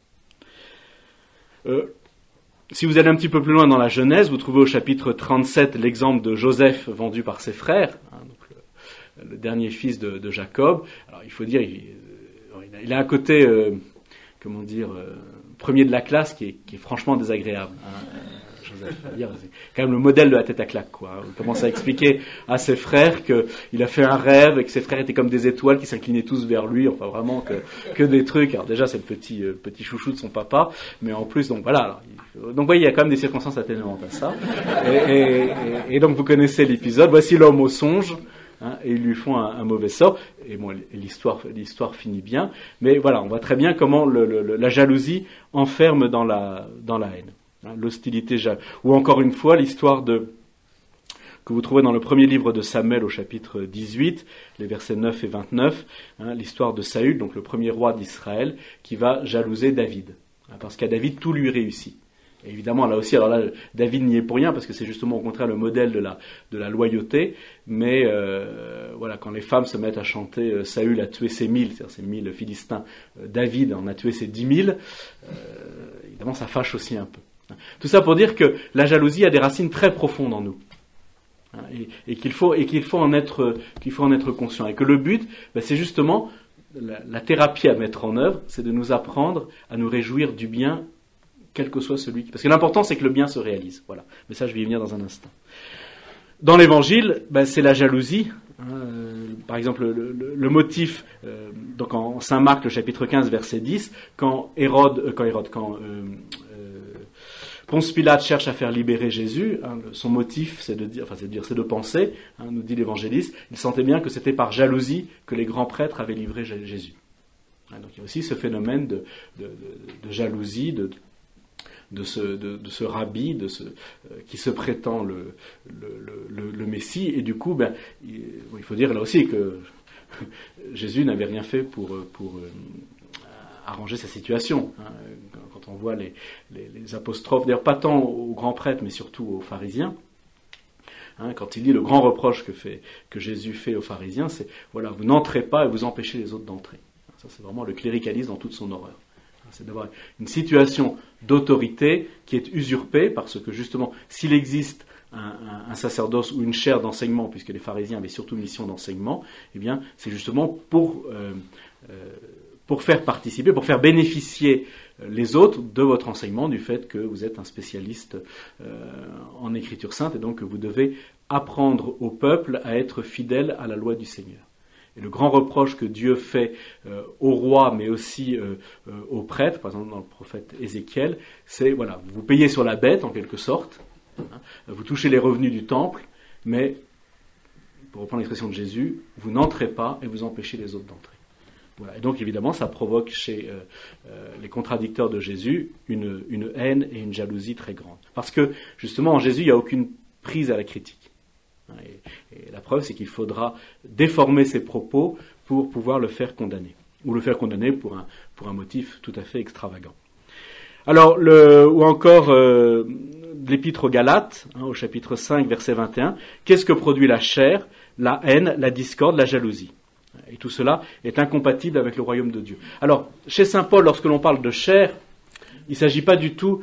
Si vous allez un petit peu plus loin dans la Genèse, vous trouvez au chapitre 37 l'exemple de Joseph vendu par ses frères, donc le dernier fils de Jacob. Alors il faut dire, il a un côté, premier de la classe qui est franchement désagréable. Joseph, c'est quand même le modèle de la tête à claque, quoi. Il commence à expliquer à ses frères qu'il a fait un rêve et que ses frères étaient comme des étoiles qui s'inclinaient tous vers lui. Enfin, vraiment que des trucs. Alors déjà, c'est le petit chouchou de son papa, mais en plus, donc voilà. Alors, donc, vous voyez, il y a quand même des circonstances atténuantes à ça. Et donc, vous connaissez l'épisode. Voici l'homme au songe. Et ils lui font un mauvais sort. Et bon, l'histoire finit bien. Mais voilà, on voit très bien comment la jalousie enferme dans la haine. L'hostilité, ou encore une fois l'histoire que vous trouvez dans le premier livre de Samuel au chapitre 18, les versets 9 et 29, l'histoire de Saül, donc le premier roi d'Israël, qui va jalouser David, parce qu'à David tout lui réussit. Et évidemment, là aussi, alors là, David n'y est pour rien, parce que c'est justement au contraire le modèle de la loyauté, mais voilà, quand les femmes se mettent à chanter Saül a tué ses 1000, c'est-à-dire ses 1000 Philistins, David en a tué ses 10 000, évidemment ça fâche aussi un peu. Tout ça pour dire que la jalousie a des racines très profondes en nous, et qu'il faut en être conscient, et que le but, c'est justement la thérapie à mettre en œuvre, c'est de nous apprendre à nous réjouir du bien, quel que soit celui qui... Parce que l'important, c'est que le bien se réalise. Voilà. Mais ça, je vais y venir dans un instant. Dans l'Évangile, c'est la jalousie. Par exemple, le motif, donc en Saint Marc, le chapitre 15, verset 10, quand Ponce Pilate cherche à faire libérer Jésus, son motif, c'est de penser, nous dit l'évangéliste, il sentait bien que c'était par jalousie que les grands prêtres avaient livré Jésus. Donc il y a aussi ce phénomène de jalousie, de ce rabbi, qui se prétend le Messie, et du coup, il faut dire là aussi que Jésus n'avait rien fait pour arranger sa situation. Quand on voit les apostrophes, d'ailleurs pas tant aux grands prêtres, mais surtout aux pharisiens, quand il dit le grand reproche que Jésus fait aux pharisiens, c'est voilà, vous n'entrez pas et vous empêchez les autres d'entrer. Ça, c'est vraiment le cléricalisme dans toute son horreur. C'est d'avoir une situation d'autorité qui est usurpée, parce que justement, s'il existe un sacerdoce ou une chaire d'enseignement, puisque les pharisiens avaient surtout une mission d'enseignement, eh bien, c'est justement pour faire participer, pour faire bénéficier les autres de votre enseignement, du fait que vous êtes un spécialiste en Écriture sainte, et donc que vous devez apprendre au peuple à être fidèle à la loi du Seigneur. Et le grand reproche que Dieu fait au roi, mais aussi aux prêtres, par exemple dans le prophète Ézéchiel, c'est, voilà, vous payez sur la bête, en quelque sorte, vous touchez les revenus du temple, mais, pour reprendre l'expression de Jésus, vous n'entrez pas et vous empêchez les autres d'entrer. Voilà. Et donc, évidemment, ça provoque chez les contradicteurs de Jésus une haine et une jalousie très grande. Parce que, justement, en Jésus, il n'y a aucune prise à la critique. Et la preuve, c'est qu'il faudra déformer ses propos pour pouvoir le faire condamner. Ou le faire condamner pour un motif tout à fait extravagant. Alors, ou encore l'épître aux Galates, au chapitre 5, verset 21, qu'est-ce que produit la chair, la haine, la discorde, la jalousie? Et tout cela est incompatible avec le royaume de Dieu. Alors, chez saint Paul, lorsque l'on parle de chair, il ne s'agit pas du tout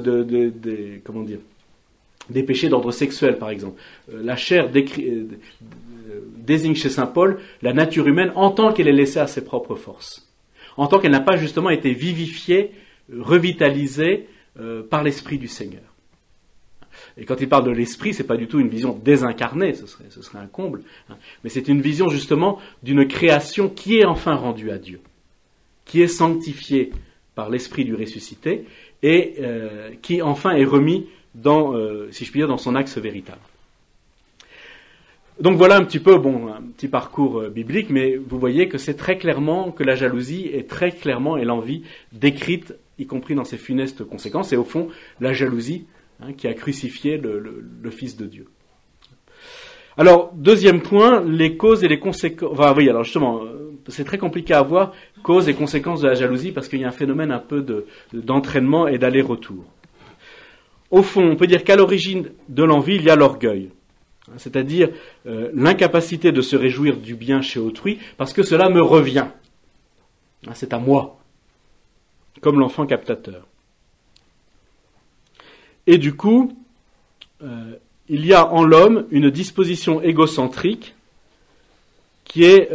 des péchés d'ordre sexuel, par exemple. La chair désigne chez saint Paul la nature humaine en tant qu'elle est laissée à ses propres forces. En tant qu'elle n'a pas justement été vivifiée, revitalisée par l'Esprit du Seigneur. Et quand il parle de l'Esprit, c'est pas du tout une vision désincarnée, ce serait un comble, mais c'est une vision justement d'une création qui est enfin rendue à Dieu, qui est sanctifiée par l'Esprit du ressuscité, et qui enfin est remis si je puis dire, dans son axe véritable. Donc voilà un petit peu, un petit parcours biblique, mais vous voyez que c'est très clairement que la jalousie est très clairement, et l'envie, décrite y compris dans ses funestes conséquences, et au fond, la jalousie qui a crucifié le Fils de Dieu. Alors, deuxième point, les causes et les conséquences. Enfin, oui, alors justement, c'est très compliqué à voir, causes et conséquences de la jalousie, parce qu'il y a un phénomène un peu d'entraînement et d'aller-retour. Au fond, on peut dire qu'à l'origine de l'envie, il y a l'orgueil, c'est-à-dire l'incapacité de se réjouir du bien chez autrui, parce que cela me revient. C'est à moi, comme l'enfant captateur. Et du coup, il y a en l'homme une disposition égocentrique qui est,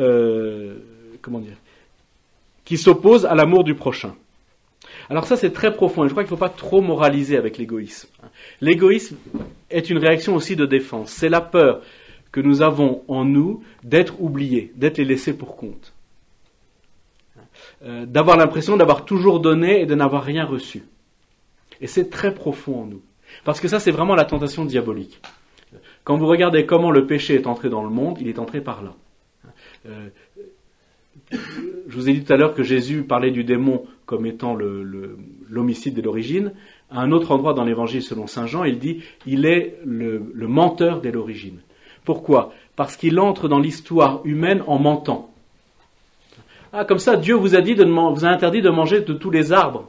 qui s'oppose à l'amour du prochain. Alors ça, c'est très profond, et je crois qu'il ne faut pas trop moraliser avec l'égoïsme. L'égoïsme est une réaction aussi de défense. C'est la peur que nous avons en nous d'être oubliés, d'être les laissés pour compte. D'avoir l'impression d'avoir toujours donné et de n'avoir rien reçu. Et c'est très profond en nous. Parce que ça, c'est vraiment la tentation diabolique. Quand vous regardez comment le péché est entré dans le monde, il est entré par là. Je vous ai dit tout à l'heure que Jésus parlait du démon comme étant l'homicide de l'origine. À un autre endroit dans l'Évangile selon saint Jean, il dit « il est le menteur dès l'origine ». Pourquoi ? Parce qu'il entre dans l'histoire humaine en mentant. Ah, comme ça, Dieu vous a interdit de manger de tous les arbres.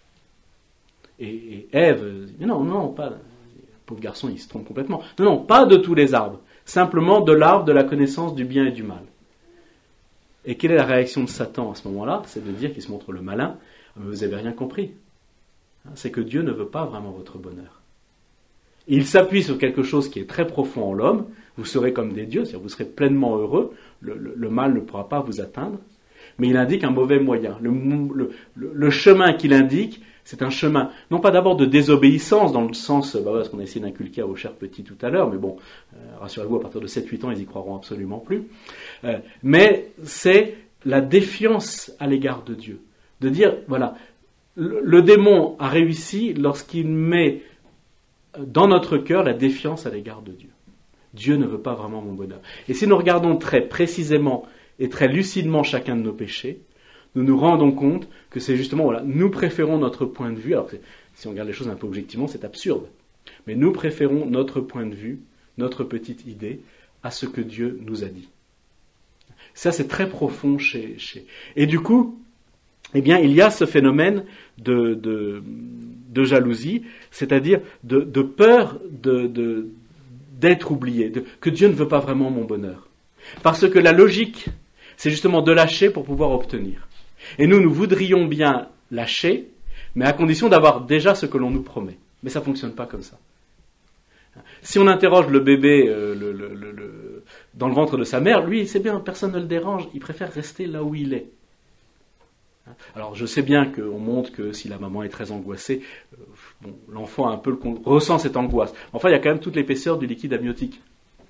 Et Ève, mais non, pas. Le pauvre garçon, il se trompe complètement. Non, pas de tous les arbres. Simplement de l'arbre de la connaissance du bien et du mal. Et quelle est la réaction de Satan à ce moment-là ? C'est de dire qu'il se montre le malin. Mais vous n'avez rien compris. C'est que Dieu ne veut pas vraiment votre bonheur. Il s'appuie sur quelque chose qui est très profond en l'homme. Vous serez comme des dieux, c'est-à-dire vous serez pleinement heureux. Le mal ne pourra pas vous atteindre. Mais il indique un mauvais moyen. Le chemin qu'il indique, c'est un chemin, non pas d'abord de désobéissance, dans le sens, ce qu'on a essayé d'inculquer à vos chers petits tout à l'heure, mais bon, rassurez-vous, à partir de 7-8 ans, ils y croiront absolument plus. Mais c'est la défiance à l'égard de Dieu. De dire, voilà, le démon a réussi lorsqu'il met dans notre cœur la défiance à l'égard de Dieu. Dieu ne veut pas vraiment mon bonheur. Et si nous regardons très précisément et très lucidement chacun de nos péchés, nous nous rendons compte que c'est justement, voilà, nous préférons notre point de vue, alors que si on regarde les choses un peu objectivement, c'est absurde, mais nous préférons notre point de vue, notre petite idée, à ce que Dieu nous a dit. Ça, c'est très profond Et du coup, eh bien, il y a ce phénomène de jalousie, c'est-à-dire de peur d'être oublié, que Dieu ne veut pas vraiment mon bonheur. Parce que la logique, c'est justement de lâcher pour pouvoir obtenir. Et nous voudrions bien lâcher, mais à condition d'avoir déjà ce que l'on nous promet. Mais ça ne fonctionne pas comme ça. Si on interroge le bébé dans le ventre de sa mère, lui, c'est bien, personne ne le dérange, il préfère rester là où il est. Alors je sais bien qu'on montre que si la maman est très angoissée, l'enfant a un peu ressent cette angoisse. Enfin, il y a quand même toute l'épaisseur du liquide amniotique.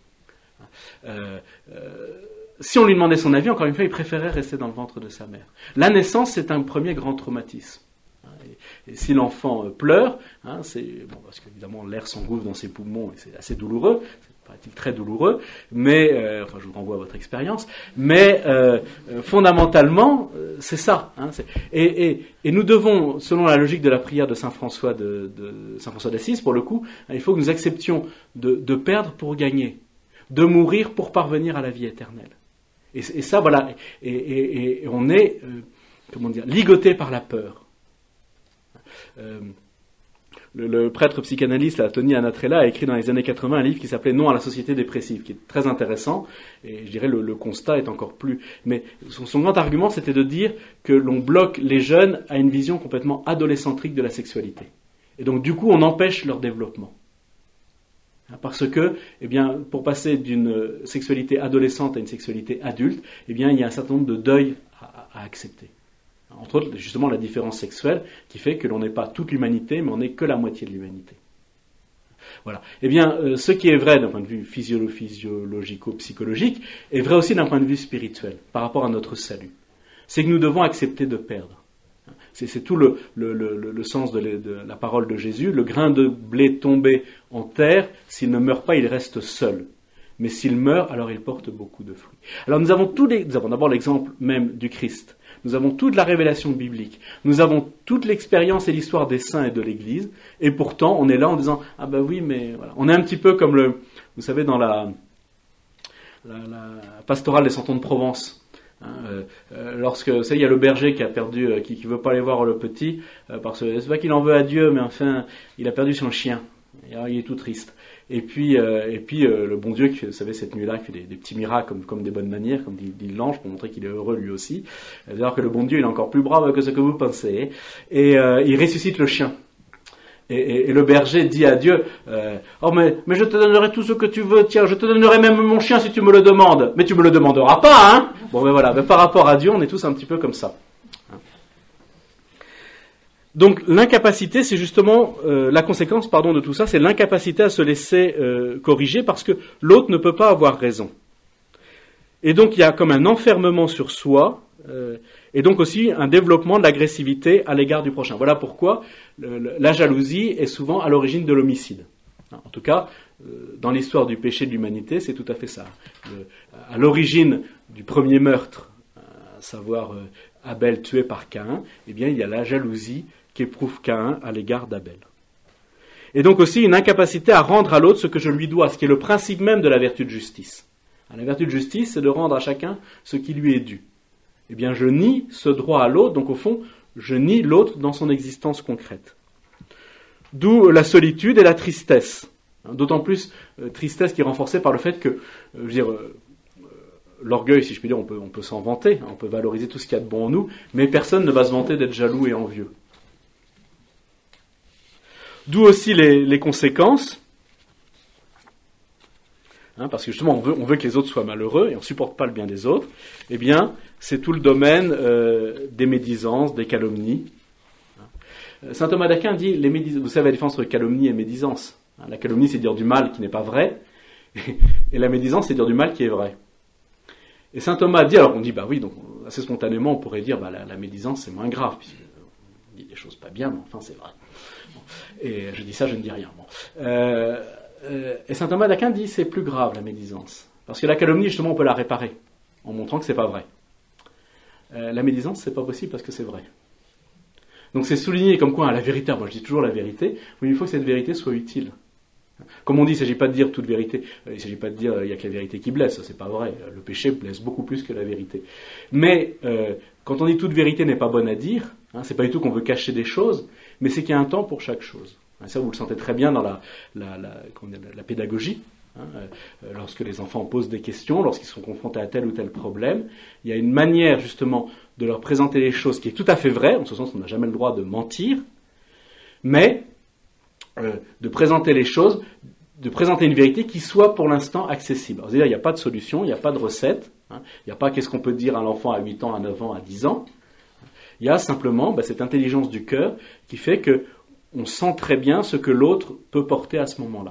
Si on lui demandait son avis, encore une fois, il préférait rester dans le ventre de sa mère. La naissance, c'est un premier grand traumatisme. Et si l'enfant pleure, c'est parce qu'évidemment l'air s'engouffre dans ses poumons et c'est assez douloureux, c'est paraît-il très douloureux, mais je vous renvoie à votre expérience, mais fondamentalement, c'est ça. Et nous devons, selon la logique de la prière de Saint François Saint François d'Assise, pour le coup, il faut que nous acceptions de perdre pour gagner, de mourir pour parvenir à la vie éternelle. Et ça, voilà, et on est, ligoté par la peur. Le prêtre psychanalyste Tony Anatrella a écrit dans les années 80 un livre qui s'appelait « Non à la société dépressive », qui est très intéressant, et je dirais le constat est encore plus... Mais son grand argument, c'était de dire que l'on bloque les jeunes à une vision complètement adolescentrique de la sexualité. Et donc, du coup, on empêche leur développement. Parce que, pour passer d'une sexualité adolescente à une sexualité adulte, il y a un certain nombre de deuils à accepter. Entre autres, justement, la différence sexuelle qui fait que l'on n'est pas toute l'humanité, mais on n'est que la moitié de l'humanité. Voilà. Ce qui est vrai d'un point de vue physiologico-psychologique est vrai aussi d'un point de vue spirituel, par rapport à notre salut. C'est que nous devons accepter de perdre. C'est tout le sens de la parole de Jésus. Le grain de blé tombé en terre, s'il ne meurt pas, il reste seul. Mais s'il meurt, alors il porte beaucoup de fruits. Alors nous avons d'abord l'exemple même du Christ. Nous avons toute la révélation biblique. Nous avons toute l'expérience et l'histoire des saints et de l'Église. Et pourtant, on est là en disant « Ah ben oui, mais... » voilà. On est un petit peu comme vous savez, dans la pastorale des Cent Ans de Provence. Lorsque, vous savez, il y a le berger qui a perdu, qui veut pas aller voir le petit, parce que c'est pas qu'il en veut à Dieu, mais enfin, il a perdu son chien. Et alors, il est tout triste. Et puis, le bon Dieu, vous savez, cette nuit-là, qui fait des petits miracles comme des bonnes manières, comme dit l'ange, pour montrer qu'il est heureux lui aussi. C'est-à-dire que le bon Dieu, il est encore plus brave que ce que vous pensez. Et il ressuscite le chien. Et le berger dit à Dieu, oh mais je te donnerai tout ce que tu veux, tiens, je te donnerai même mon chien si tu me le demandes. Mais tu me le demanderas pas, hein. Bon, ben voilà, par rapport à Dieu, on est tous un petit peu comme ça. Donc l'incapacité, c'est justement la conséquence, de tout ça, c'est l'incapacité à se laisser corriger parce que l'autre ne peut pas avoir raison. Et donc il y a comme un enfermement sur soi, et donc aussi un développement de l'agressivité à l'égard du prochain. Voilà pourquoi la jalousie est souvent à l'origine de l'homicide. En tout cas, dans l'histoire du péché de l'humanité, c'est tout à fait ça. À l'origine du premier meurtre, à savoir Abel tué par Caïn, eh bien il y a la jalousie qu'éprouve Caïn à l'égard d'Abel. Et donc aussi une incapacité à rendre à l'autre ce que je lui dois, ce qui est le principe même de la vertu de justice. La vertu de justice, c'est de rendre à chacun ce qui lui est dû. Eh bien, je nie ce droit à l'autre, donc au fond, je nie l'autre dans son existence concrète. D'où la solitude et la tristesse. D'autant plus tristesse qui est renforcée par le fait que, l'orgueil, si je puis dire, on peut s'en vanter, on peut valoriser tout ce qu'il y a de bon en nous, mais personne ne va se vanter d'être jaloux et envieux. D'où aussi les conséquences. Parce que justement, on veut que les autres soient malheureux et on ne supporte pas le bien des autres, eh bien, c'est tout le domaine des médisances, des calomnies. Saint Thomas d'Aquin dit, vous savez la différence entre calomnie et médisance. La calomnie, c'est dire du mal qui n'est pas vrai, et la médisance, c'est dire du mal qui est vrai. Et Saint Thomas dit, alors on dit, bah oui, donc assez spontanément, on pourrait dire, la médisance, c'est moins grave, puisqu'on dit des choses pas bien, mais enfin, c'est vrai. Et je dis ça, je ne dis rien. Et saint Thomas d'Aquin dit c'est plus grave la médisance. Parce que la calomnie, justement, on peut la réparer, en montrant que c'est pas vrai. La médisance, c'est pas possible parce que c'est vrai. Donc c'est souligné comme quoi la vérité, moi je dis toujours la vérité, mais il faut que cette vérité soit utile. Comme on dit, il ne s'agit pas de dire toute vérité, il ne s'agit pas de dire il n'y a que la vérité qui blesse, ça c'est pas vrai. Le péché blesse beaucoup plus que la vérité. Mais quand on dit toute vérité n'est pas bonne à dire, c'est pas du tout qu'on veut cacher des choses, mais c'est qu'il y a un temps pour chaque chose. Ça, vous le sentez très bien dans la pédagogie. Lorsque les enfants posent des questions, lorsqu'ils sont confrontés à tel ou tel problème, il y a une manière justement de leur présenter les choses qui est tout à fait vraie, en ce sens on n'a jamais le droit de mentir, mais de présenter les choses, de présenter une vérité qui soit pour l'instant accessible. C'est-à-dire il n'y a pas de solution, il n'y a pas de recette, il n'y a pas qu'est-ce qu'on peut dire à l'enfant à 8 ans, à 9 ans, à 10 ans. Il y a simplement cette intelligence du cœur qui fait que on sent très bien ce que l'autre peut porter à ce moment-là.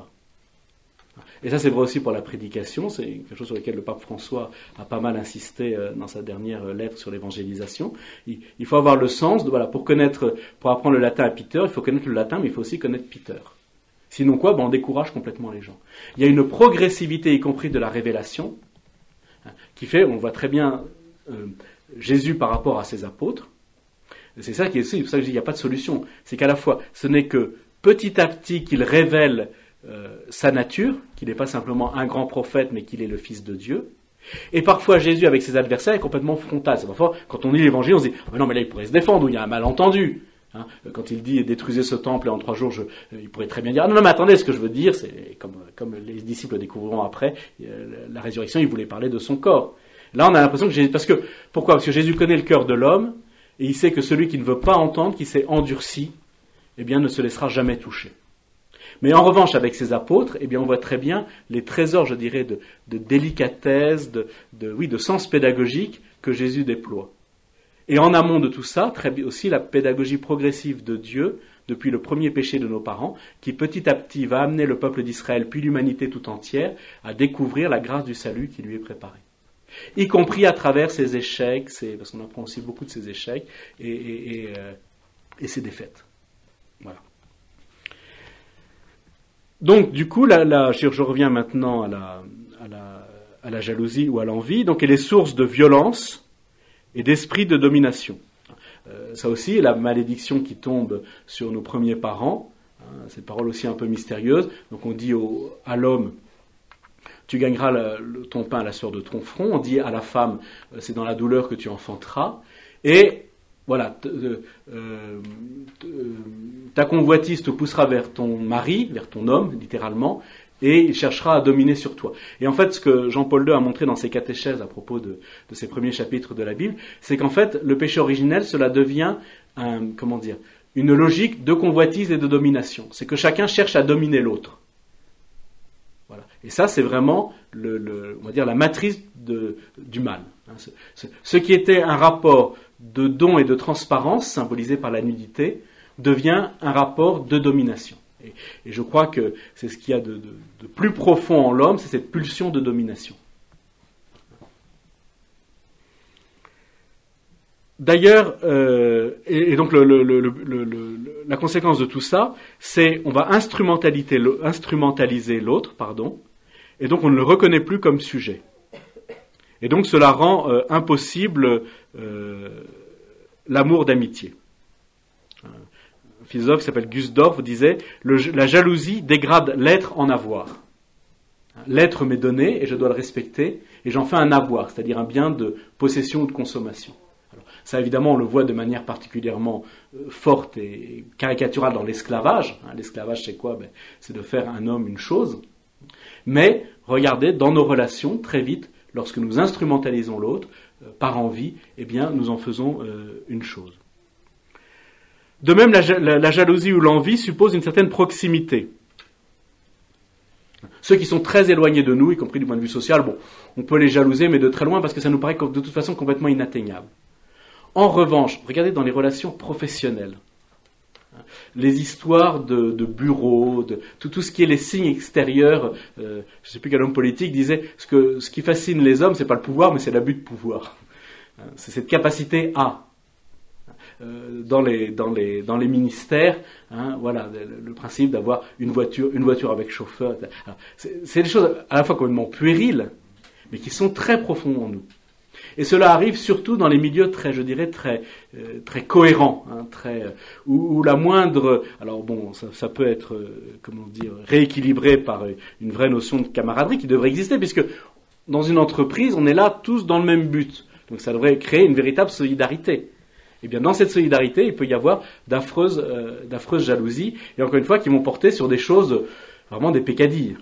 Et ça, c'est vrai aussi pour la prédication. C'est quelque chose sur lequel le pape François a pas mal insisté dans sa dernière lettre sur l'évangélisation. Il faut avoir le sens de, pour apprendre le latin à Peter, il faut connaître le latin, mais il faut aussi connaître Peter. Sinon quoi, on décourage complètement les gens. Il y a une progressivité, y compris de la révélation, qui fait, on voit très bien Jésus par rapport à ses apôtres. C'est ça qui est, c'est pour ça que je dis, il n'y a pas de solution. C'est qu'à la fois, ce n'est que petit à petit qu'il révèle sa nature, qu'il n'est pas simplement un grand prophète, mais qu'il est le Fils de Dieu. Et parfois, Jésus, avec ses adversaires, est complètement frontal. C'est parfois, quand on lit l'Évangile, on se dit oh, non, mais là, il pourrait se défendre, ou il y a un malentendu. Quand il dit détruisez ce temple et en 3 jours, il pourrait très bien dire non, mais attendez, ce que je veux dire, c'est comme les disciples découvriront après, la résurrection, il voulait parler de son corps. Là, on a l'impression que Jésus. Pourquoi ? Parce que Jésus connaît le cœur de l'homme, et il sait que celui qui ne veut pas entendre, qui s'est endurci, eh bien, ne se laissera jamais toucher. Mais en revanche, avec ses apôtres, eh bien, on voit très bien les trésors, je dirais, de délicatesse, de sens pédagogique que Jésus déploie. Et en amont de tout ça, aussi la pédagogie progressive de Dieu, depuis le premier péché de nos parents, qui petit à petit va amener le peuple d'Israël, puis l'humanité tout entière, à découvrir la grâce du salut qui lui est préparée. Y compris à travers ses échecs, parce qu'on apprend aussi beaucoup de ses échecs, et ses défaites. Voilà. Donc, du coup, je reviens maintenant à la jalousie ou à l'envie. Donc, elle est source de violence et d'esprit de domination. Ça aussi, la malédiction qui tombe sur nos premiers parents, cette parole aussi un peu mystérieuse. Donc on dit à l'homme, tu gagneras ton pain à la sueur de ton front. On dit à la femme, c'est dans la douleur que tu enfanteras. Et voilà, ta convoitise te poussera vers ton mari, vers ton homme, littéralement, et il cherchera à dominer sur toi. Et en fait, ce que Jean-Paul II a montré dans ses catéchèses à propos de ces premiers chapitres de la Bible, c'est qu'en fait, le péché originel, cela devient une logique de convoitise et de domination. C'est que chacun cherche à dominer l'autre. Voilà. Et ça, c'est vraiment on va dire la matrice du mal. Ce qui était un rapport de don et de transparence, symbolisé par la nudité, devient un rapport de domination. Et je crois que c'est ce qu'il y a de plus profond en l'homme, c'est cette pulsion de domination. D'ailleurs, et donc la conséquence de tout ça, c'est on va instrumentaliser l'autre, et donc on ne le reconnaît plus comme sujet. Et donc cela rend impossible l'amour d'amitié. Un philosophe qui s'appelle Gusdorf disait « La jalousie dégrade l'être en avoir ». L'être m'est donné et je dois le respecter, et j'en fais un avoir, c'est-à-dire un bien de possession ou de consommation. Alors, ça, évidemment, on le voit de manière particulièrement forte et caricaturale dans l'esclavage. L'esclavage, c'est quoi ? C'est de faire un homme une chose. Mais, regardez, dans nos relations, très vite, lorsque nous instrumentalisons l'autre, par envie, eh bien, nous en faisons une chose. De même, la jalousie ou l'envie suppose une certaine proximité. Ceux qui sont très éloignés de nous, y compris du point de vue social, on peut les jalouser, mais de très loin, parce que ça nous paraît de toute façon complètement inatteignable. En revanche, regardez dans les relations professionnelles, les histoires de bureaux, tout ce qui est les signes extérieurs, je ne sais plus quel homme politique disait, ce qui fascine les hommes, c'est pas le pouvoir, mais c'est l'abus de pouvoir. C'est cette capacité à. Dans les ministères, voilà, le principe d'avoir une voiture avec chauffeur. Alors, c'est des choses à la fois complètement puériles, mais qui sont très profondes en nous. Et cela arrive surtout dans les milieux très cohérents, où la moindre, alors ça peut être, rééquilibré par une vraie notion de camaraderie qui devrait exister, puisque dans une entreprise, on est là tous dans le même but. Donc ça devrait créer une véritable solidarité. Eh bien, dans cette solidarité, il peut y avoir d'affreuses jalousies, et encore une fois, qui vont porter sur des choses, vraiment des peccadilles.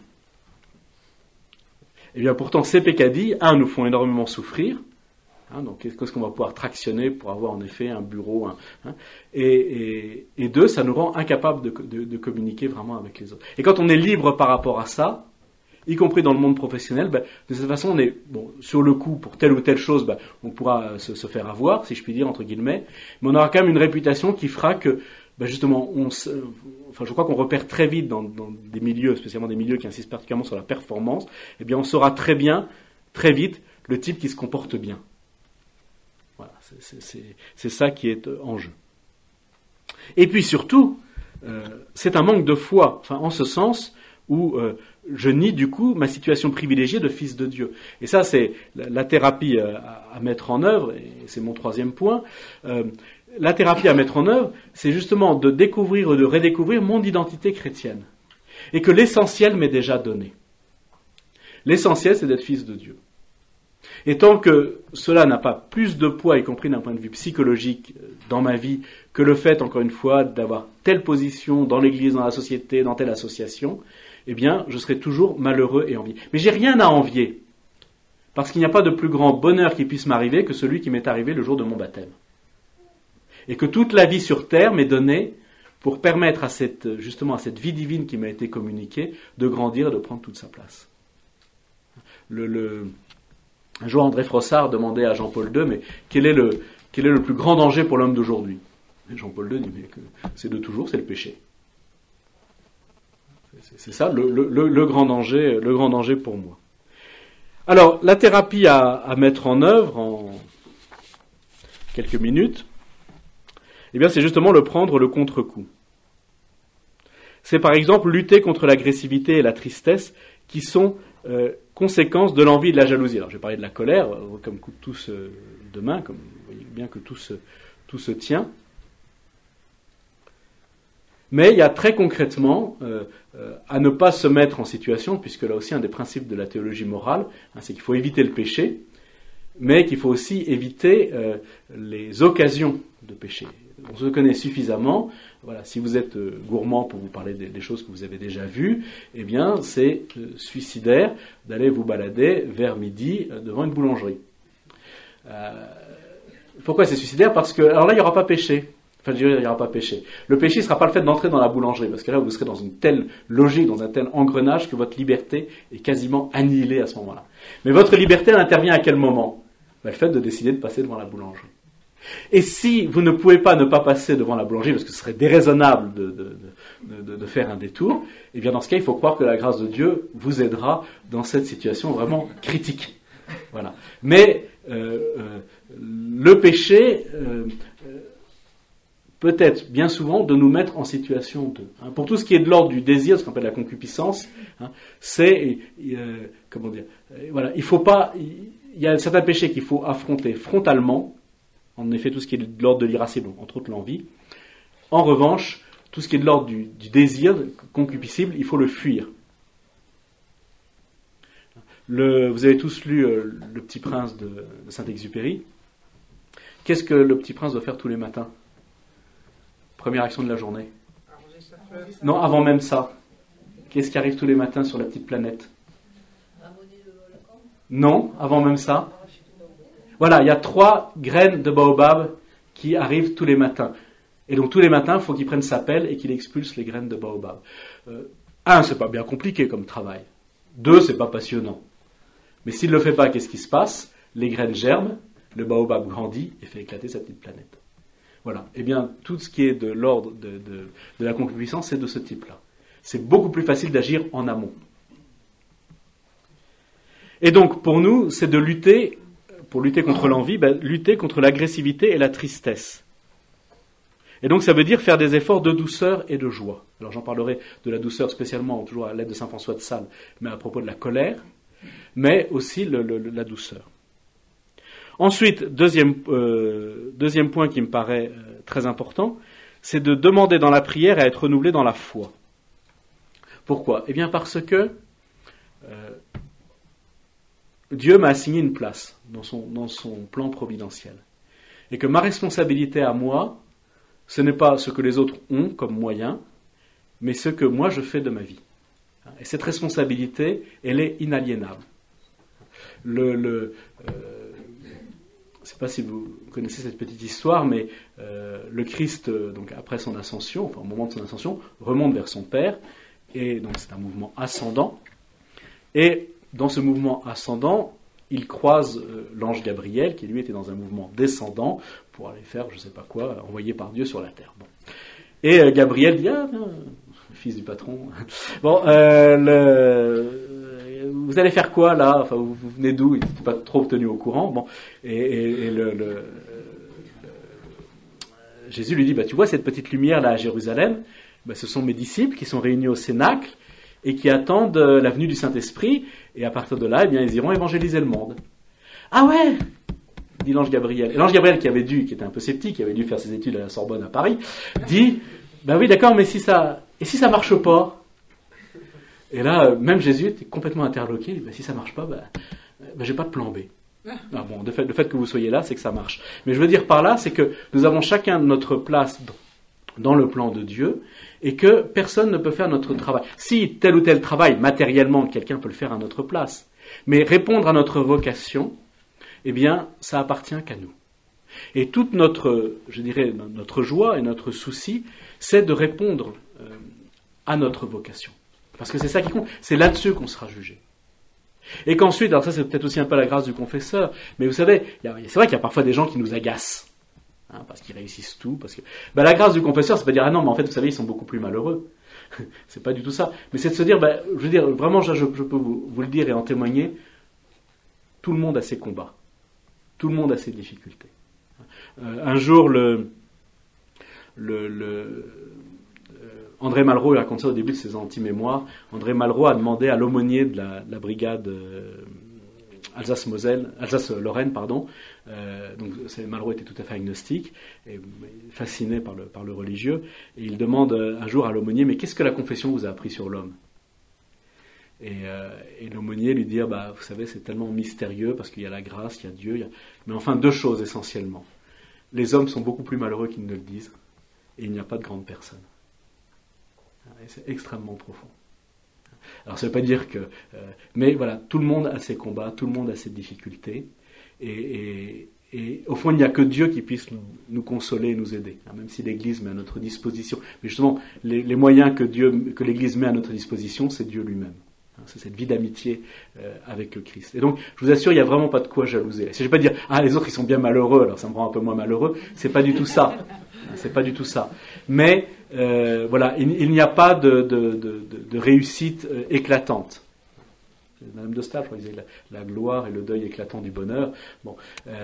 Eh bien, pourtant, ces peccadilles, nous font énormément souffrir. Donc, qu'est-ce qu'on va pouvoir tractionner pour avoir en effet un bureau, et deux, ça nous rend incapables de communiquer vraiment avec les autres. Et quand on est libre par rapport à ça, y compris dans le monde professionnel, de cette façon, on est sur le coup pour telle ou telle chose, on pourra se faire avoir, si je puis dire, entre guillemets, mais on aura quand même une réputation qui fera que, justement, je crois qu'on repère très vite dans des milieux, spécialement des milieux qui insistent particulièrement sur la performance, eh bien, on saura très vite, le type qui se comporte bien. Voilà, c'est ça qui est en jeu. Et puis surtout, c'est un manque de foi, en ce sens où je nie du coup ma situation privilégiée de fils de Dieu. Et ça, c'est la thérapie à mettre en œuvre, et c'est mon troisième point. La thérapie à mettre en œuvre, c'est justement de découvrir ou de redécouvrir mon identité chrétienne. Et que l'essentiel m'est déjà donné. L'essentiel, c'est d'être fils de Dieu. Et tant que cela n'a pas plus de poids, y compris d'un point de vue psychologique, dans ma vie, que le fait, encore une fois, d'avoir telle position dans l'Église, dans la société, dans telle association, eh bien, je serai toujours malheureux et envié. Mais j'ai rien à envier, parce qu'il n'y a pas de plus grand bonheur qui puisse m'arriver que celui qui m'est arrivé le jour de mon baptême. Et que toute la vie sur terre m'est donnée pour permettre à cette vie divine qui m'a été communiquée de grandir et de prendre toute sa place. Un jour, André Frossard demandait à Jean-Paul II, mais quel est le plus grand danger pour l'homme d'aujourd'hui ? Et Jean-Paul II dit, mais c'est de toujours, c'est le péché. C'est ça le grand danger pour moi. Alors, la thérapie à mettre en œuvre en quelques minutes, eh bien, c'est justement prendre le contre-coup. C'est par exemple lutter contre l'agressivité et la tristesse qui sont conséquences de l'envie et de la jalousie. Alors, je vais parler de la colère, comme coup de tous demain, comme vous bien que tout se tient. Mais il y a très concrètement à ne pas se mettre en situation, puisque là aussi un des principes de la théologie morale, c'est qu'il faut éviter le péché, mais qu'il faut aussi éviter les occasions de péché. On se connaît suffisamment. Voilà, si vous êtes gourmand pour vous parler des choses que vous avez déjà vues, eh bien c'est suicidaire d'aller vous balader vers midi devant une boulangerie. Pourquoi c'est suicidaire? Parce que, alors là, il n'y aura pas péché. Enfin, je dirais, il n'y aura pas péché. Le péché ne sera pas le fait d'entrer dans la boulangerie, parce que là, vous serez dans une telle logique, dans un tel engrenage, que votre liberté est quasiment annihilée à ce moment-là. Mais votre liberté, elle intervient à quel moment? Le fait de décider de passer devant la boulangerie. Et si vous ne pouvez pas ne pas passer devant la boulangerie, parce que ce serait déraisonnable de faire un détour, eh bien dans ce cas, il faut croire que la grâce de Dieu vous aidera dans cette situation vraiment critique. Voilà. Mais le péché peut être bien souvent de nous mettre en situation de. Pour tout ce qui est de l'ordre du désir, ce qu'on appelle la concupiscence, c'est comment dire. Voilà, il faut pas. Il y a certains péchés qu'il faut affronter frontalement. En effet, tout ce qui est de l'ordre de l'irascible, entre autres l'envie. En revanche, tout ce qui est de l'ordre du désir concupiscible, il faut le fuir. Vous avez tous lu Le Petit Prince de Saint-Exupéry. Qu'est-ce que le Petit Prince doit faire tous les matins? Première action de la journée. Non, avant même ça. Qu'est-ce qui arrive tous les matins sur la petite planète? Non, avant même ça. Voilà, il y a 3 graines de baobab qui arrivent tous les matins. Et donc tous les matins, il faut qu'il prenne sa pelle et qu'il expulse les graines de baobab. 1, c'est pas bien compliqué comme travail. 2, c'est pas passionnant. Mais s'il ne le fait pas, qu'est-ce qui se passe? Les graines germent, le baobab grandit et fait éclater sa petite planète. Voilà. Eh bien, tout ce qui est de l'ordre de la concupiscence, c'est de ce type-là. C'est beaucoup plus facile d'agir en amont. Et donc, pour nous, c'est de lutter, pour lutter contre l'envie, lutter contre l'agressivité et la tristesse. Et donc, ça veut dire faire des efforts de douceur et de joie. Alors, j'en parlerai de la douceur spécialement, toujours à l'aide de saint François de Sales, mais à propos de la colère, mais aussi la douceur. Ensuite, deuxième point qui me paraît très important, c'est de demander dans la prière à être renouvelé dans la foi. Pourquoi? Eh bien parce que Dieu m'a assigné une place dans son plan providentiel. Et que ma responsabilité à moi, ce n'est pas ce que les autres ont comme moyen, mais ce que moi je fais de ma vie. Et cette responsabilité, elle est inaliénable. Je ne sais pas si vous connaissez cette petite histoire, mais le Christ, donc après son ascension, enfin au moment de son ascension, remonte vers son Père, et donc c'est un mouvement ascendant. Et dans ce mouvement ascendant, il croise l'ange Gabriel, qui lui était dans un mouvement descendant, pour aller faire, je ne sais pas quoi, envoyé par Dieu sur la terre. Bon. Et Gabriel dit, fils du patron, bon, vous allez faire quoi là? Enfin, vous venez d'où? Il n'était pas trop tenu au courant. Bon, et Jésus lui dit, tu vois cette petite lumière là à Jérusalem? Ce sont mes disciples qui sont réunis au Cénacle et qui attendent la venue du Saint-Esprit. Et à partir de là, eh bien, ils iront évangéliser le monde. Ah ouais, dit l'ange Gabriel. Et l'ange Gabriel qui était un peu sceptique, qui avait dû faire ses études à la Sorbonne à Paris, dit, oui, d'accord, mais si ça marche pas? Et là, même Jésus était complètement interloqué. Il dit, si ça marche pas, j'ai pas de plan B. Bon, le fait que vous soyez là, c'est que ça marche. Mais je veux dire par là, c'est que nous avons chacun notre place dans le plan de Dieu et que personne ne peut faire notre travail. Si tel ou tel travail, matériellement, quelqu'un peut le faire à notre place, mais répondre à notre vocation, eh bien, ça appartient qu'à nous. Et toute notre joie et notre souci, c'est de répondre à notre vocation. Parce que c'est ça qui compte, c'est là-dessus qu'on sera jugé. Et qu'ensuite, alors ça c'est peut-être aussi un peu la grâce du confesseur, mais vous savez, c'est vrai qu'il y a parfois des gens qui nous agacent, parce qu'ils réussissent tout, parce que la grâce du confesseur, c'est pas dire, ah non, mais en fait, vous savez, ils sont beaucoup plus malheureux. C'est pas du tout ça. Mais c'est de se dire, je veux dire, vraiment, je peux vous le dire et en témoigner, tout le monde a ses combats. Tout le monde a ses difficultés. Un jour, André Malraux raconte ça au début de ses anti-mémoires. André Malraux a demandé à l'aumônier de la brigade Alsace-Lorraine, pardon. Donc Malraux était tout à fait agnostique, et fasciné par le religieux, et il demande un jour à l'aumônier, mais qu'est-ce que la confession vous a appris sur l'homme ? Et l'aumônier lui dit, vous savez, c'est tellement mystérieux, parce qu'il y a la grâce, il y a Dieu, mais enfin 2 choses essentiellement. Les hommes sont beaucoup plus malheureux qu'ils ne le disent, et il n'y a pas de grande personne. Et c'est extrêmement profond. Alors ça ne veut pas dire que... mais voilà, tout le monde a ses combats, tout le monde a ses difficultés, et au fond, il n'y a que Dieu qui puisse nous consoler et nous aider, même si l'Église met à notre disposition. Mais justement, les moyens que l'Église met à notre disposition, c'est Dieu lui-même. C'est cette vie d'amitié avec le Christ. Et donc, je vous assure, il n'y a vraiment pas de quoi jalouser. Je ne vais pas dire, les autres, ils sont bien malheureux, alors ça me rend un peu moins malheureux. C'est pas du tout ça. C'est pas du tout ça. Mais, voilà, il n'y a pas de réussite éclatante. Madame de Staël, je crois, disait la gloire et le deuil éclatant du bonheur. Bon,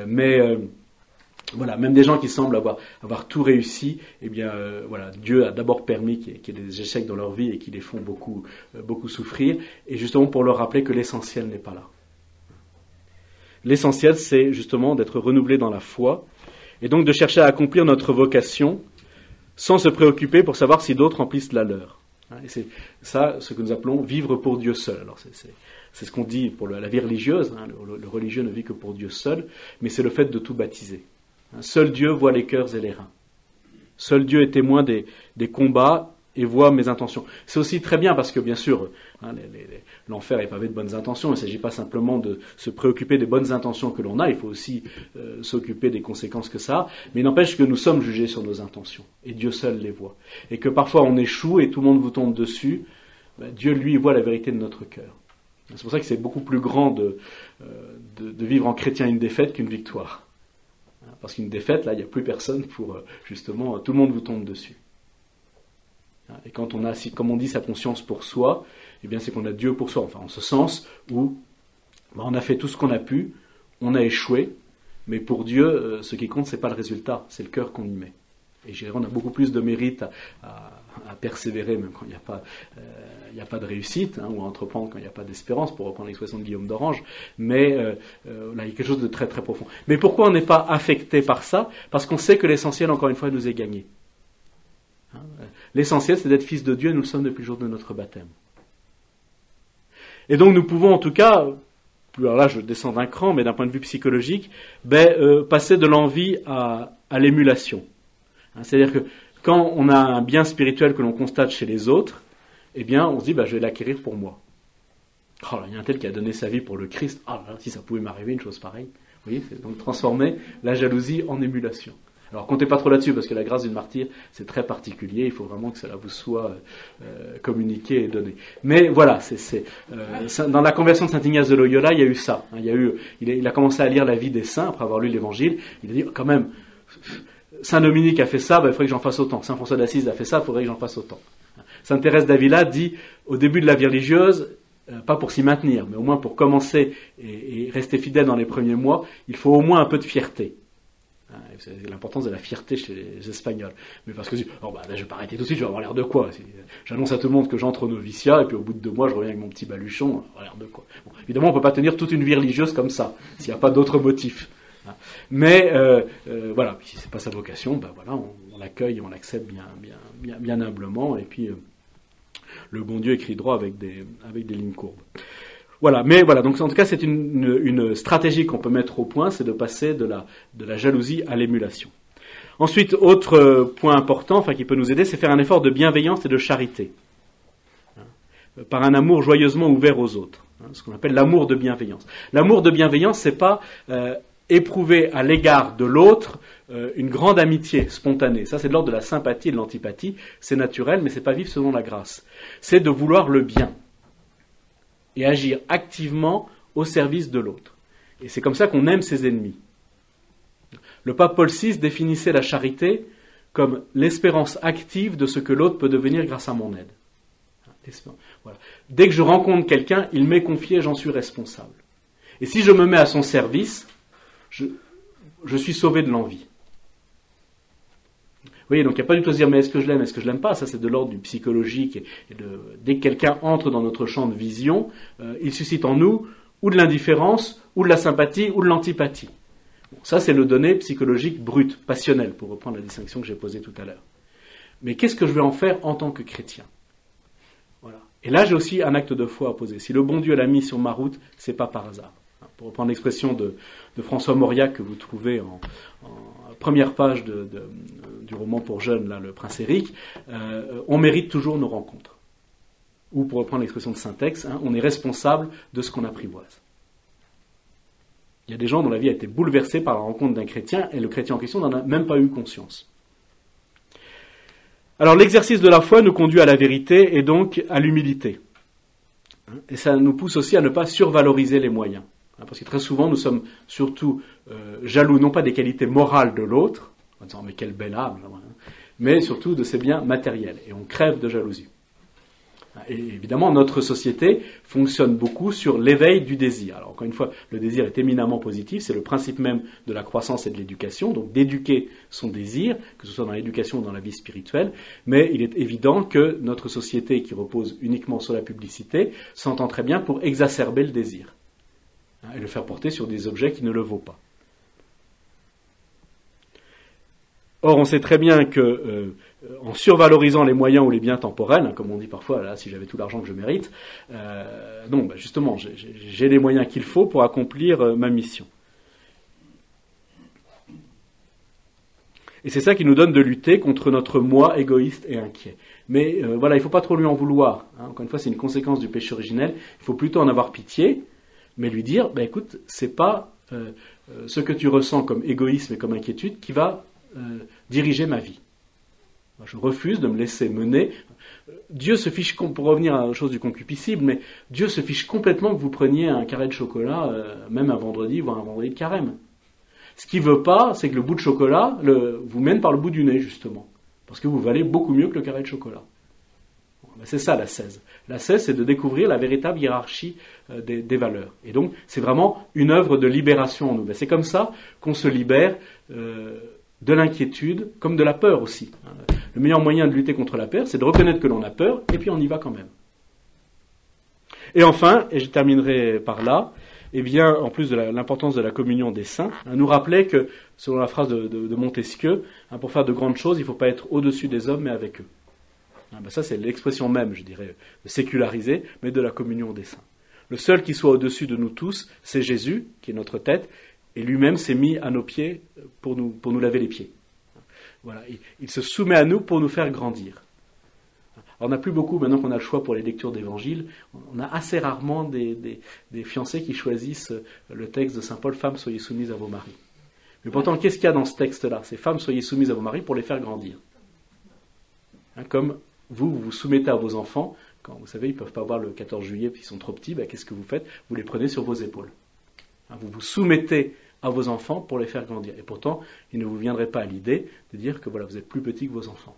voilà, même des gens qui semblent avoir tout réussi, eh bien, voilà, Dieu a d'abord permis qu'il y ait des échecs dans leur vie et qui les font beaucoup souffrir, et justement pour leur rappeler que l'essentiel n'est pas là. L'essentiel, c'est justement d'être renouvelé dans la foi, et donc de chercher à accomplir notre vocation sans se préoccuper pour savoir si d'autres remplissent la leur. Et c'est ça ce que nous appelons vivre pour Dieu seul. Alors c'est ce qu'on dit pour la vie religieuse, le religieux ne vit que pour Dieu seul, mais c'est le fait de tout baptiser. Seul Dieu voit les cœurs et les reins. Seul Dieu est témoin des combats et voit mes intentions. C'est aussi très bien parce que, bien sûr, l'enfer est pavé de bonnes intentions. Il ne s'agit pas simplement de se préoccuper des bonnes intentions que l'on a, il faut aussi s'occuper des conséquences que ça a. Mais il n'empêche que nous sommes jugés sur nos intentions, et Dieu seul les voit. Et que parfois on échoue et tout le monde vous tombe dessus, Dieu, lui, voit la vérité de notre cœur. C'est pour ça que c'est beaucoup plus grand de vivre en chrétien une défaite qu'une victoire. Parce qu'une défaite, là, il n'y a plus personne pour, justement, tout le monde vous tombe dessus. Et quand on a, comme on dit, sa conscience pour soi, eh bien, c'est qu'on a Dieu pour soi. Enfin, en ce sens où on a fait tout ce qu'on a pu, on a échoué, mais pour Dieu, ce qui compte, c'est pas le résultat, c'est le cœur qu'on y met. Et je dirais, on a beaucoup plus de mérite à persévérer, même quand il n'y a pas de réussite, ou à entreprendre quand il n'y a pas d'espérance, pour reprendre l'expression de Guillaume d'Orange, mais là, il y a quelque chose de très très profond. Mais pourquoi on n'est pas affecté par ça ? Parce qu'on sait que l'essentiel, encore une fois, nous est gagné. L'essentiel, c'est d'être fils de Dieu, et nous le sommes depuis le jour de notre baptême. Et donc nous pouvons en tout cas, alors là je descends d'un cran, mais d'un point de vue psychologique, passer de l'envie à l'émulation. C'est-à-dire que quand on a un bien spirituel que l'on constate chez les autres, eh bien on se dit, je vais l'acquérir pour moi. Oh là, il y a un tel qui a donné sa vie pour le Christ, si ça pouvait m'arriver une chose pareille. Vous voyez, c'est donc transformer la jalousie en émulation. Alors comptez pas trop là-dessus, parce que la grâce d'une martyre, c'est très particulier, il faut vraiment que cela vous soit communiqué et donné. Mais voilà, dans la conversion de Saint Ignace de Loyola, il y a eu ça. Il a commencé à lire la vie des saints, après avoir lu l'Évangile, il a dit, quand même, Saint Dominique a fait ça, il faudrait que j'en fasse autant. Saint François d'Assise a fait ça, il faudrait que j'en fasse autant. Sainte Thérèse d'Avila dit, au début de la vie religieuse, pas pour s'y maintenir, mais au moins pour commencer et rester fidèle dans les premiers mois, il faut au moins un peu de fierté. C'est l'importance de la fierté chez les Espagnols. Mais parce que là, je vais pas arrêter tout de suite, je vais avoir l'air de quoi ? J'annonce à tout le monde que j'entre au noviciat, et puis au bout de 2 mois, je reviens avec mon petit baluchon, on va avoir l'air de quoi ? Bon, évidemment, on ne peut pas tenir toute une vie religieuse comme ça, s'il n'y a pas d'autres motifs. Mais voilà, si c'est pas sa vocation, voilà, on l'accueille, on l'accepte bien humblement, et puis le bon Dieu écrit droit avec des lignes courbes. Voilà, mais voilà, donc en tout cas c'est une stratégie qu'on peut mettre au point, c'est de passer de la jalousie à l'émulation. Ensuite, autre point important, qui peut nous aider, c'est faire un effort de bienveillance et de charité, par un amour joyeusement ouvert aux autres, ce qu'on appelle l'amour de bienveillance. L'amour de bienveillance, c'est pas éprouver à l'égard de l'autre une grande amitié spontanée. Ça, c'est de l'ordre de la sympathie et de l'antipathie, c'est naturel, mais c'est pas vivre selon la grâce. C'est de vouloir le bien et agir activement au service de l'autre. Et c'est comme ça qu'on aime ses ennemis. Le pape Paul VI définissait la charité comme l'espérance active de ce que l'autre peut devenir grâce à mon aide. Voilà. Dès que je rencontre quelqu'un, il m'est confié, j'en suis responsable. Et si je me mets à son service, je suis sauvé de l'envie. Vous voyez, donc il n'y a pas du tout à se dire, mais est-ce que je l'aime, est-ce que je l'aime pas ? Ça, c'est de l'ordre du psychologique. Dès que quelqu'un entre dans notre champ de vision, il suscite en nous ou de l'indifférence, ou de la sympathie, ou de l'antipathie. Bon, ça, c'est le donné psychologique brut, passionnel, pour reprendre la distinction que j'ai posée tout à l'heure. Mais qu'est-ce que je vais en faire en tant que chrétien? Voilà. Et là, j'ai aussi un acte de foi à poser. Si le bon Dieu l'a mis sur ma route, c'est pas par hasard. Pour reprendre l'expression de François Mauriac que vous trouvez en première page du roman pour jeunes, là, Le Prince Éric, on mérite toujours nos rencontres. Ou pour reprendre l'expression de Saint-Ex, on est responsable de ce qu'on apprivoise. Il y a des gens dont la vie a été bouleversée par la rencontre d'un chrétien, et le chrétien en question n'en a même pas eu conscience. Alors l'exercice de la foi nous conduit à la vérité et donc à l'humilité. Et ça nous pousse aussi à ne pas survaloriser les moyens. Parce que très souvent nous sommes surtout jaloux, non pas des qualités morales de l'autre, en disant mais quelle belle âme, mais surtout de ses biens matériels. Et on crève de jalousie. Et évidemment, notre société fonctionne beaucoup sur l'éveil du désir. Alors encore une fois, le désir est éminemment positif, c'est le principe même de la croissance et de l'éducation, donc d'éduquer son désir, que ce soit dans l'éducation ou dans la vie spirituelle, mais il est évident que notre société qui repose uniquement sur la publicité s'entend très bien pour exacerber le désir, et le faire porter sur des objets qui ne le vaut pas. Or, on sait très bien que en survalorisant les moyens ou les biens temporels, comme on dit parfois, là, si j'avais tout l'argent que je mérite, justement, j'ai les moyens qu'il faut pour accomplir ma mission. Et c'est ça qui nous donne de lutter contre notre moi égoïste et inquiet. Mais il ne faut pas trop lui en vouloir. Encore une fois, c'est une conséquence du péché originel. Il faut plutôt en avoir pitié, mais lui dire, écoute, c'est pas ce que tu ressens comme égoïsme et comme inquiétude qui va diriger ma vie. Je refuse de me laisser mener. Dieu se fiche, pour revenir à la chose du concupiscible, mais Dieu se fiche complètement que vous preniez un carré de chocolat, même un vendredi, voire un vendredi de carême. Ce qu'il veut pas, c'est que le bout de chocolat vous mène par le bout du nez, justement. Parce que vous valez beaucoup mieux que le carré de chocolat. C'est ça l'ascèse. L'ascèse, c'est de découvrir la véritable hiérarchie des valeurs. Et donc, c'est vraiment une œuvre de libération en nous. C'est comme ça qu'on se libère de l'inquiétude, comme de la peur aussi. Le meilleur moyen de lutter contre la peur, c'est de reconnaître que l'on a peur, et puis on y va quand même. Et enfin, et je terminerai par là, en plus de l'importance de la communion des saints, nous rappeler que, selon la phrase de Montesquieu, pour faire de grandes choses, il ne faut pas être au-dessus des hommes, mais avec eux. Ça, c'est l'expression même, je dirais, sécularisée, mais de la communion des saints. Le seul qui soit au-dessus de nous tous, c'est Jésus, qui est notre tête, et lui-même s'est mis à nos pieds pour nous laver les pieds. Voilà, il se soumet à nous pour nous faire grandir. Alors, on n'a plus beaucoup, maintenant qu'on a le choix pour les lectures d'évangile, on a assez rarement des fiancés qui choisissent le texte de saint Paul, « Femmes, soyez soumises à vos maris ». Mais pourtant, qu'est-ce qu'il y a dans ce texte-là? C'est « Femmes, soyez soumises à vos maris » pour les faire grandir. Comme vous vous soumettez à vos enfants, quand vous savez, ils ne peuvent pas voir le 14 juillet, puis ils sont trop petits, qu'est-ce que vous faites? Vous les prenez sur vos épaules. Vous vous soumettez à vos enfants pour les faire grandir. Et pourtant, il ne vous viendrait pas à l'idée de dire que vous êtes plus petit que vos enfants.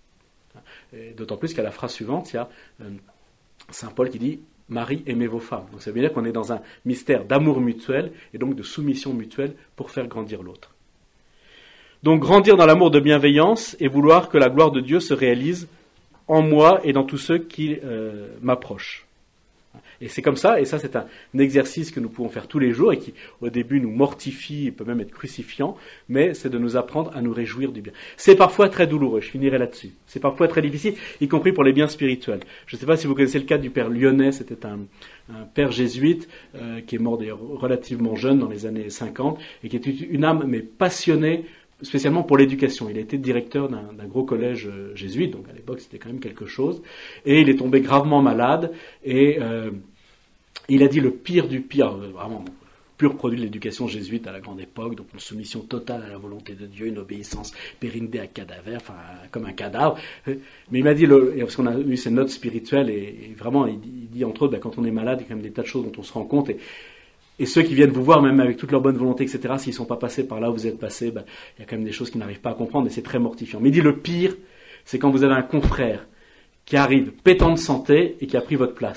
Et d'autant plus qu'à la phrase suivante, il y a saint Paul qui dit « Marie, aimez vos femmes ». Donc ça veut dire qu'on est dans un mystère d'amour mutuel et donc de soumission mutuelle pour faire grandir l'autre. Donc grandir dans l'amour de bienveillance et vouloir que la gloire de Dieu se réalise en moi et dans tous ceux qui m'approchent. Et c'est comme ça, et ça c'est un exercice que nous pouvons faire tous les jours et qui au début nous mortifie et peut même être crucifiant, mais c'est de nous apprendre à nous réjouir du bien. C'est parfois très douloureux, je finirai là-dessus. C'est parfois très difficile, y compris pour les biens spirituels. Je ne sais pas si vous connaissez le cas du père Lyonnais, c'était un père jésuite qui est mort d'ailleurs relativement jeune dans les années 50 et qui était une âme mais passionnée spécialement pour l'éducation. Il a été directeur d'un gros collège jésuite, donc à l'époque c'était quand même quelque chose, et il est tombé gravement malade, et il a dit le pire du pire, vraiment pur produit de l'éducation jésuite à la grande époque, donc une soumission totale à la volonté de Dieu, une obéissance périndée à cadavre, enfin comme un cadavre, mais il m'a dit, parce qu'on a eu ses notes spirituelles, et vraiment il dit entre autres, quand on est malade, il y a quand même des tas de choses dont on se rend compte, et ceux qui viennent vous voir, même avec toute leur bonne volonté, etc., s'ils ne sont pas passés par là où vous êtes passés, il y a quand même des choses qu'ils n'arrivent pas à comprendre, et c'est très mortifiant. Mais il dit le pire, c'est quand vous avez un confrère qui arrive pétant de santé et qui a pris votre place.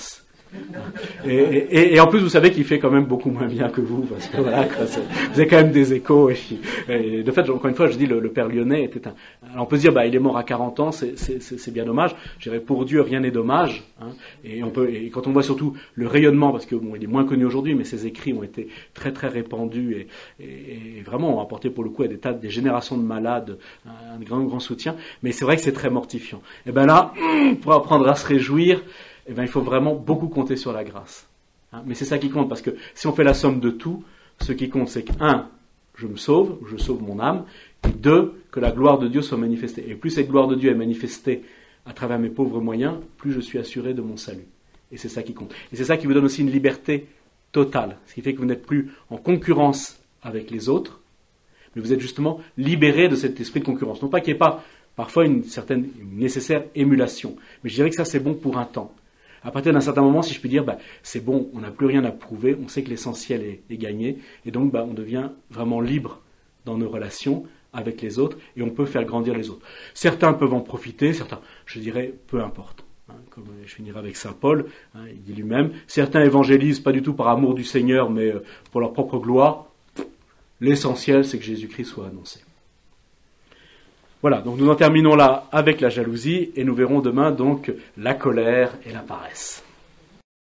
Et en plus, vous savez qu'il fait quand même beaucoup moins bien que vous, parce que voilà, quoi, vous avez quand même des échos. Et de fait, encore une fois, je dis, le père Lyonnais était un... Alors on peut se dire, il est mort à 40 ans, c'est bien dommage. Je dirais, pour Dieu, rien n'est dommage. Hein, et quand on voit surtout le rayonnement, parce que bon, il est moins connu aujourd'hui, mais ses écrits ont été très très répandus et vraiment ont apporté pour le coup à des générations de malades un grand soutien. Mais c'est vrai que c'est très mortifiant. Et ben là, pour apprendre à se réjouir, il faut vraiment beaucoup compter sur la grâce. Hein, mais c'est ça qui compte, parce que si on fait la somme de tout, ce qui compte, c'est que, 1, je me sauve, je sauve mon âme, et 2, que la gloire de Dieu soit manifestée. Et plus cette gloire de Dieu est manifestée à travers mes pauvres moyens, plus je suis assuré de mon salut. Et c'est ça qui compte. Et c'est ça qui vous donne aussi une liberté totale, ce qui fait que vous n'êtes plus en concurrence avec les autres, mais vous êtes justement libéré de cet esprit de concurrence. Non pas qu'il n'y ait pas parfois une nécessaire émulation, mais je dirais que ça c'est bon pour un temps. À partir d'un certain moment, si je puis dire, c'est bon, on n'a plus rien à prouver, on sait que l'essentiel est gagné, et donc on devient vraiment libre dans nos relations avec les autres, et on peut faire grandir les autres. Certains peuvent en profiter, certains, je dirais, peu importe. Hein, comme je finirai avec saint Paul, hein, il dit lui-même, certains évangélisent pas du tout par amour du Seigneur, mais pour leur propre gloire. L'essentiel, c'est que Jésus-Christ soit annoncé. Voilà, donc nous en terminons là avec la jalousie, et nous verrons demain donc la colère et la paresse.